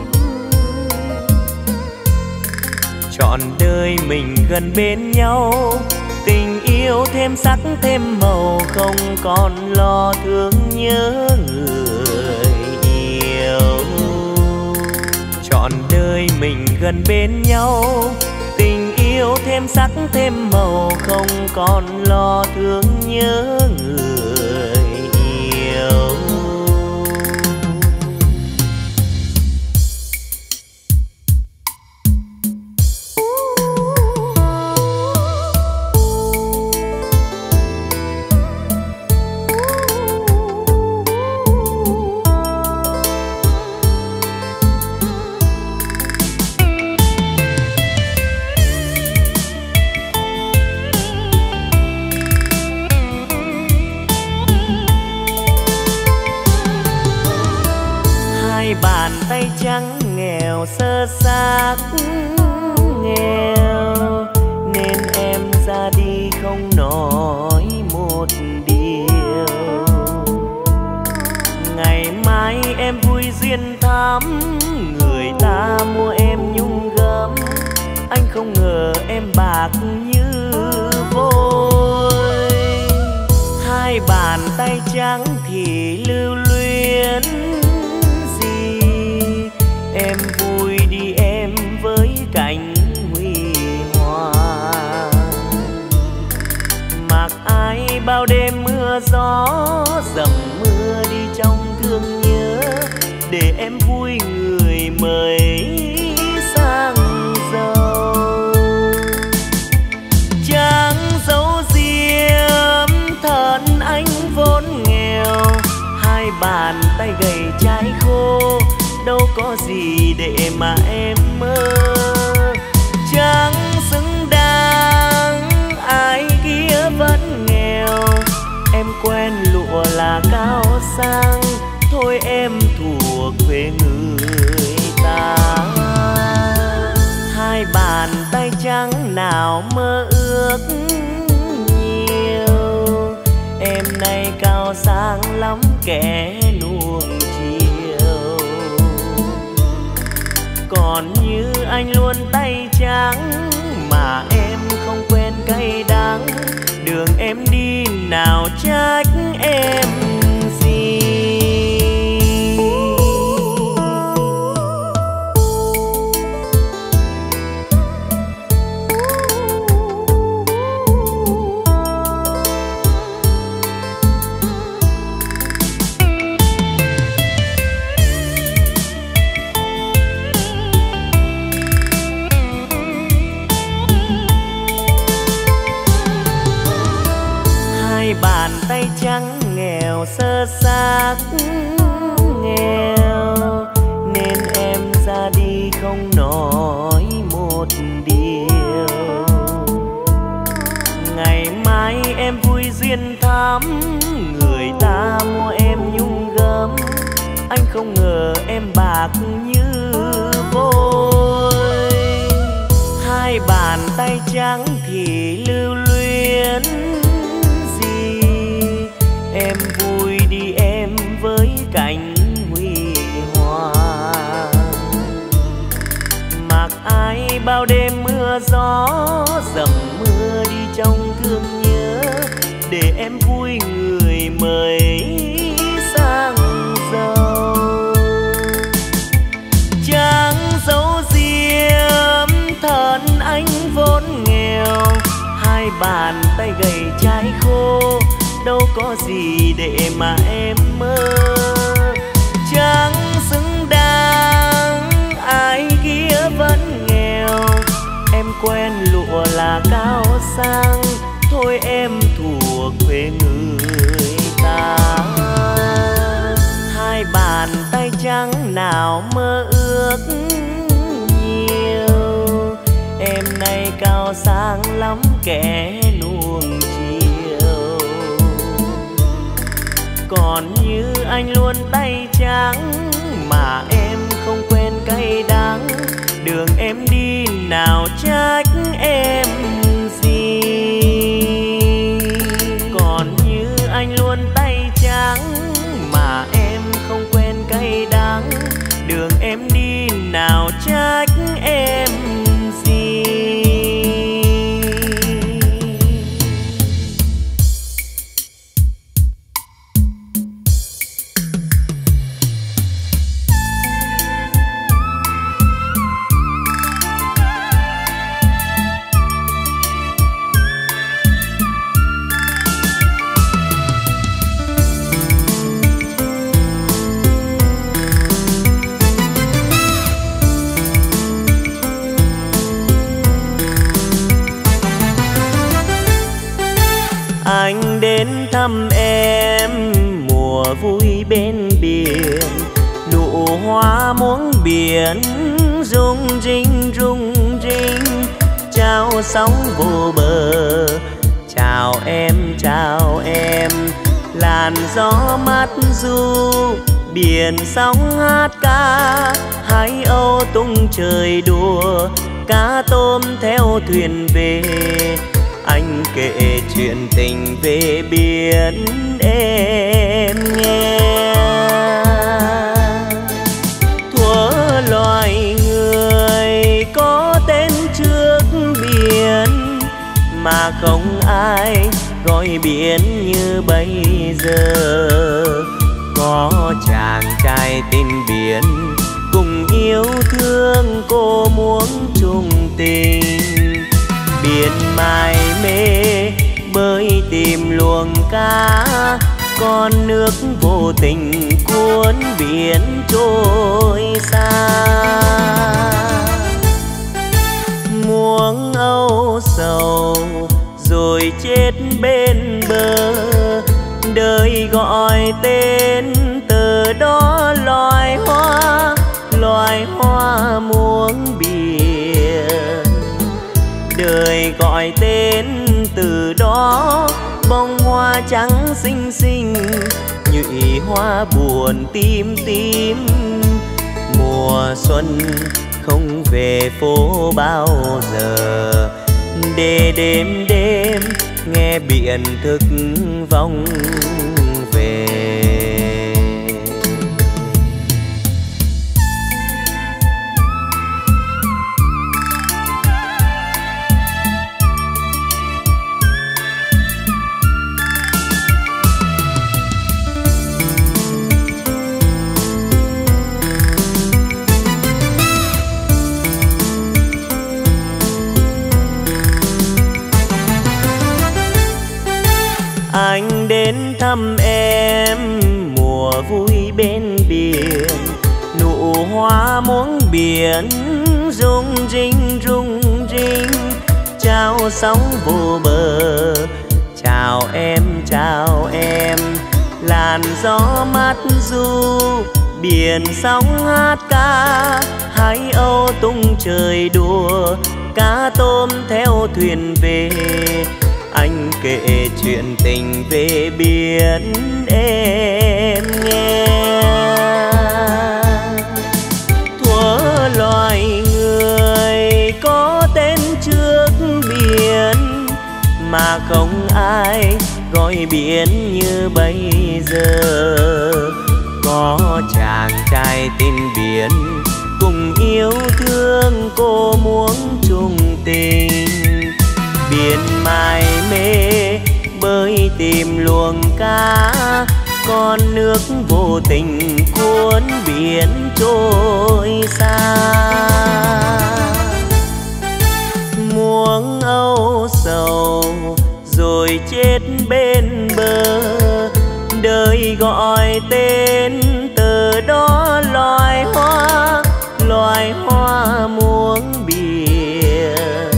Trọn đời mình gần bên nhau, tình yêu thêm sắc thêm màu, không còn lo thương nhớ người yêu. Trọn đời mình gần bên nhau, tình yêu thêm sắc thêm màu, không còn lo thương nhớ người yêu. bàn tay trắng nghèo sơ xác nghèo, nên em ra đi không nói một điều. Ngày mai em vui duyên thắm, người ta mua em nhung gấm, anh không ngờ em bạc như vôi. Hai bàn tay trắng thì lưu luyến gì, em vui đi em với cảnh huy hoàng. Mặc ai bao đêm mưa gió, dầm mưa đi trong thương nhớ, để em vui người mới sang giàu. Chẳng giấu diếm thân anh vốn nghèo, hai bàn tay gầy trái khô, đâu có gì để mà em mơ. Chẳng xứng đáng ai kia vẫn nghèo, em quen lụa là cao sang, thôi em thuộc về người ta. Hai bàn tay trắng nào mơ ước nhiều, em nay cao sang lắm kẻ nuông chiều. Còn như anh luôn tay trắng, mà em không quen cay đắng, đường em đi nào trách em gì. Bàn tay trắng nghèo sơ xác nghèo, nên em ra đi không nói một điều. Ngày mai em vui duyên thắm, người ta mua em nhung gấm, anh không ngờ em bạc như vôi. Hai bàn tay trắng thì lưu luyến, em vui đi em với cảnh huy hoàng. Mặc ai bao đêm mưa gió, dầm mưa đi trong thương nhớ, để em vui người mới sang giàu. Chẳng giấu diếm thân anh vốn nghèo, hai bàn tay gầy trái khô, đâu có gì để mà em mơ. Chẳng xứng đáng ai kia vẫn nghèo, em quen lụa là cao sang, thôi em thuộc về người ta. Hai bàn tay trắng nào mơ ước nhiều, em nay cao sang lắm kẻ nuông chiều. Còn như anh luôn tay trắng, mà em không quen cay đắng, đường em đi nào trách em gì. Còn như anh luôn tay trắng, mà em không quen cay đắng, đường em đi nào trách em gì. Anh đến thăm em mùa vui bên biển, nụ hoa muống biển rung rinh rung rinh, chào sóng vô bờ, chào em chào em, làn gió mát du biển sóng hát ca, hải âu tung trời đùa, cá tôm theo thuyền về. Anh kể chuyện tình về biển em nghe. Thuở loài người có tên trước biển, mà không ai gọi biển như bây giờ. Có chàng trai tên biển cùng yêu thương cô muốn chung tình. Biển mải mê bơi tìm luồng cá, con nước vô tình cuốn biển trôi xa. Muống âu sầu rồi chết bên bờ, đời gọi tên từ đó loài hoa, loài hoa muống biển. Đời gọi tên từ đó bông hoa trắng xinh xinh, nhụy hoa buồn tím tím. Mùa xuân không về phố bao giờ, để đêm đêm nghe biển thức vọng về. Anh đến thăm em mùa vui bên biển, nụ hoa muống biển rung rinh rung rinh. Chào sóng vô bờ, chào em chào em, làn gió mát du, biển sóng hát ca, hải âu tung trời đùa, cá tôm theo thuyền về. Anh kể chuyện tình về biển em nghe. Thuở loài người có tên trước biển, mà không ai gọi biển như bây giờ. Có chàng trai tên biển cùng yêu thương cô muốn chung tình. Biển mải mê bơi tìm luồng cá, con nước vô tình cuốn biển trôi xa. Muống âu sầu rồi chết bên bờ, đời gọi tên từ đó loài hoa, loài hoa muống biển.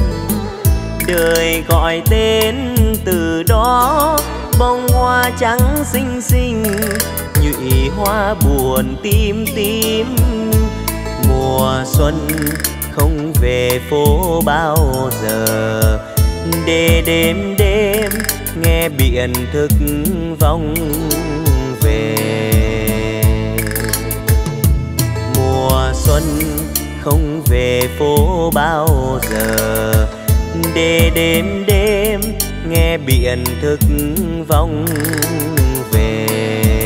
Đời gọi tên từ đó bông hoa trắng xinh xinh, nhụy hoa buồn tím tím. Mùa xuân không về phố bao giờ, để đêm đêm nghe biển thức vọng về. Mùa xuân không về phố bao giờ, để đêm đêm nghe biển thức vọng về.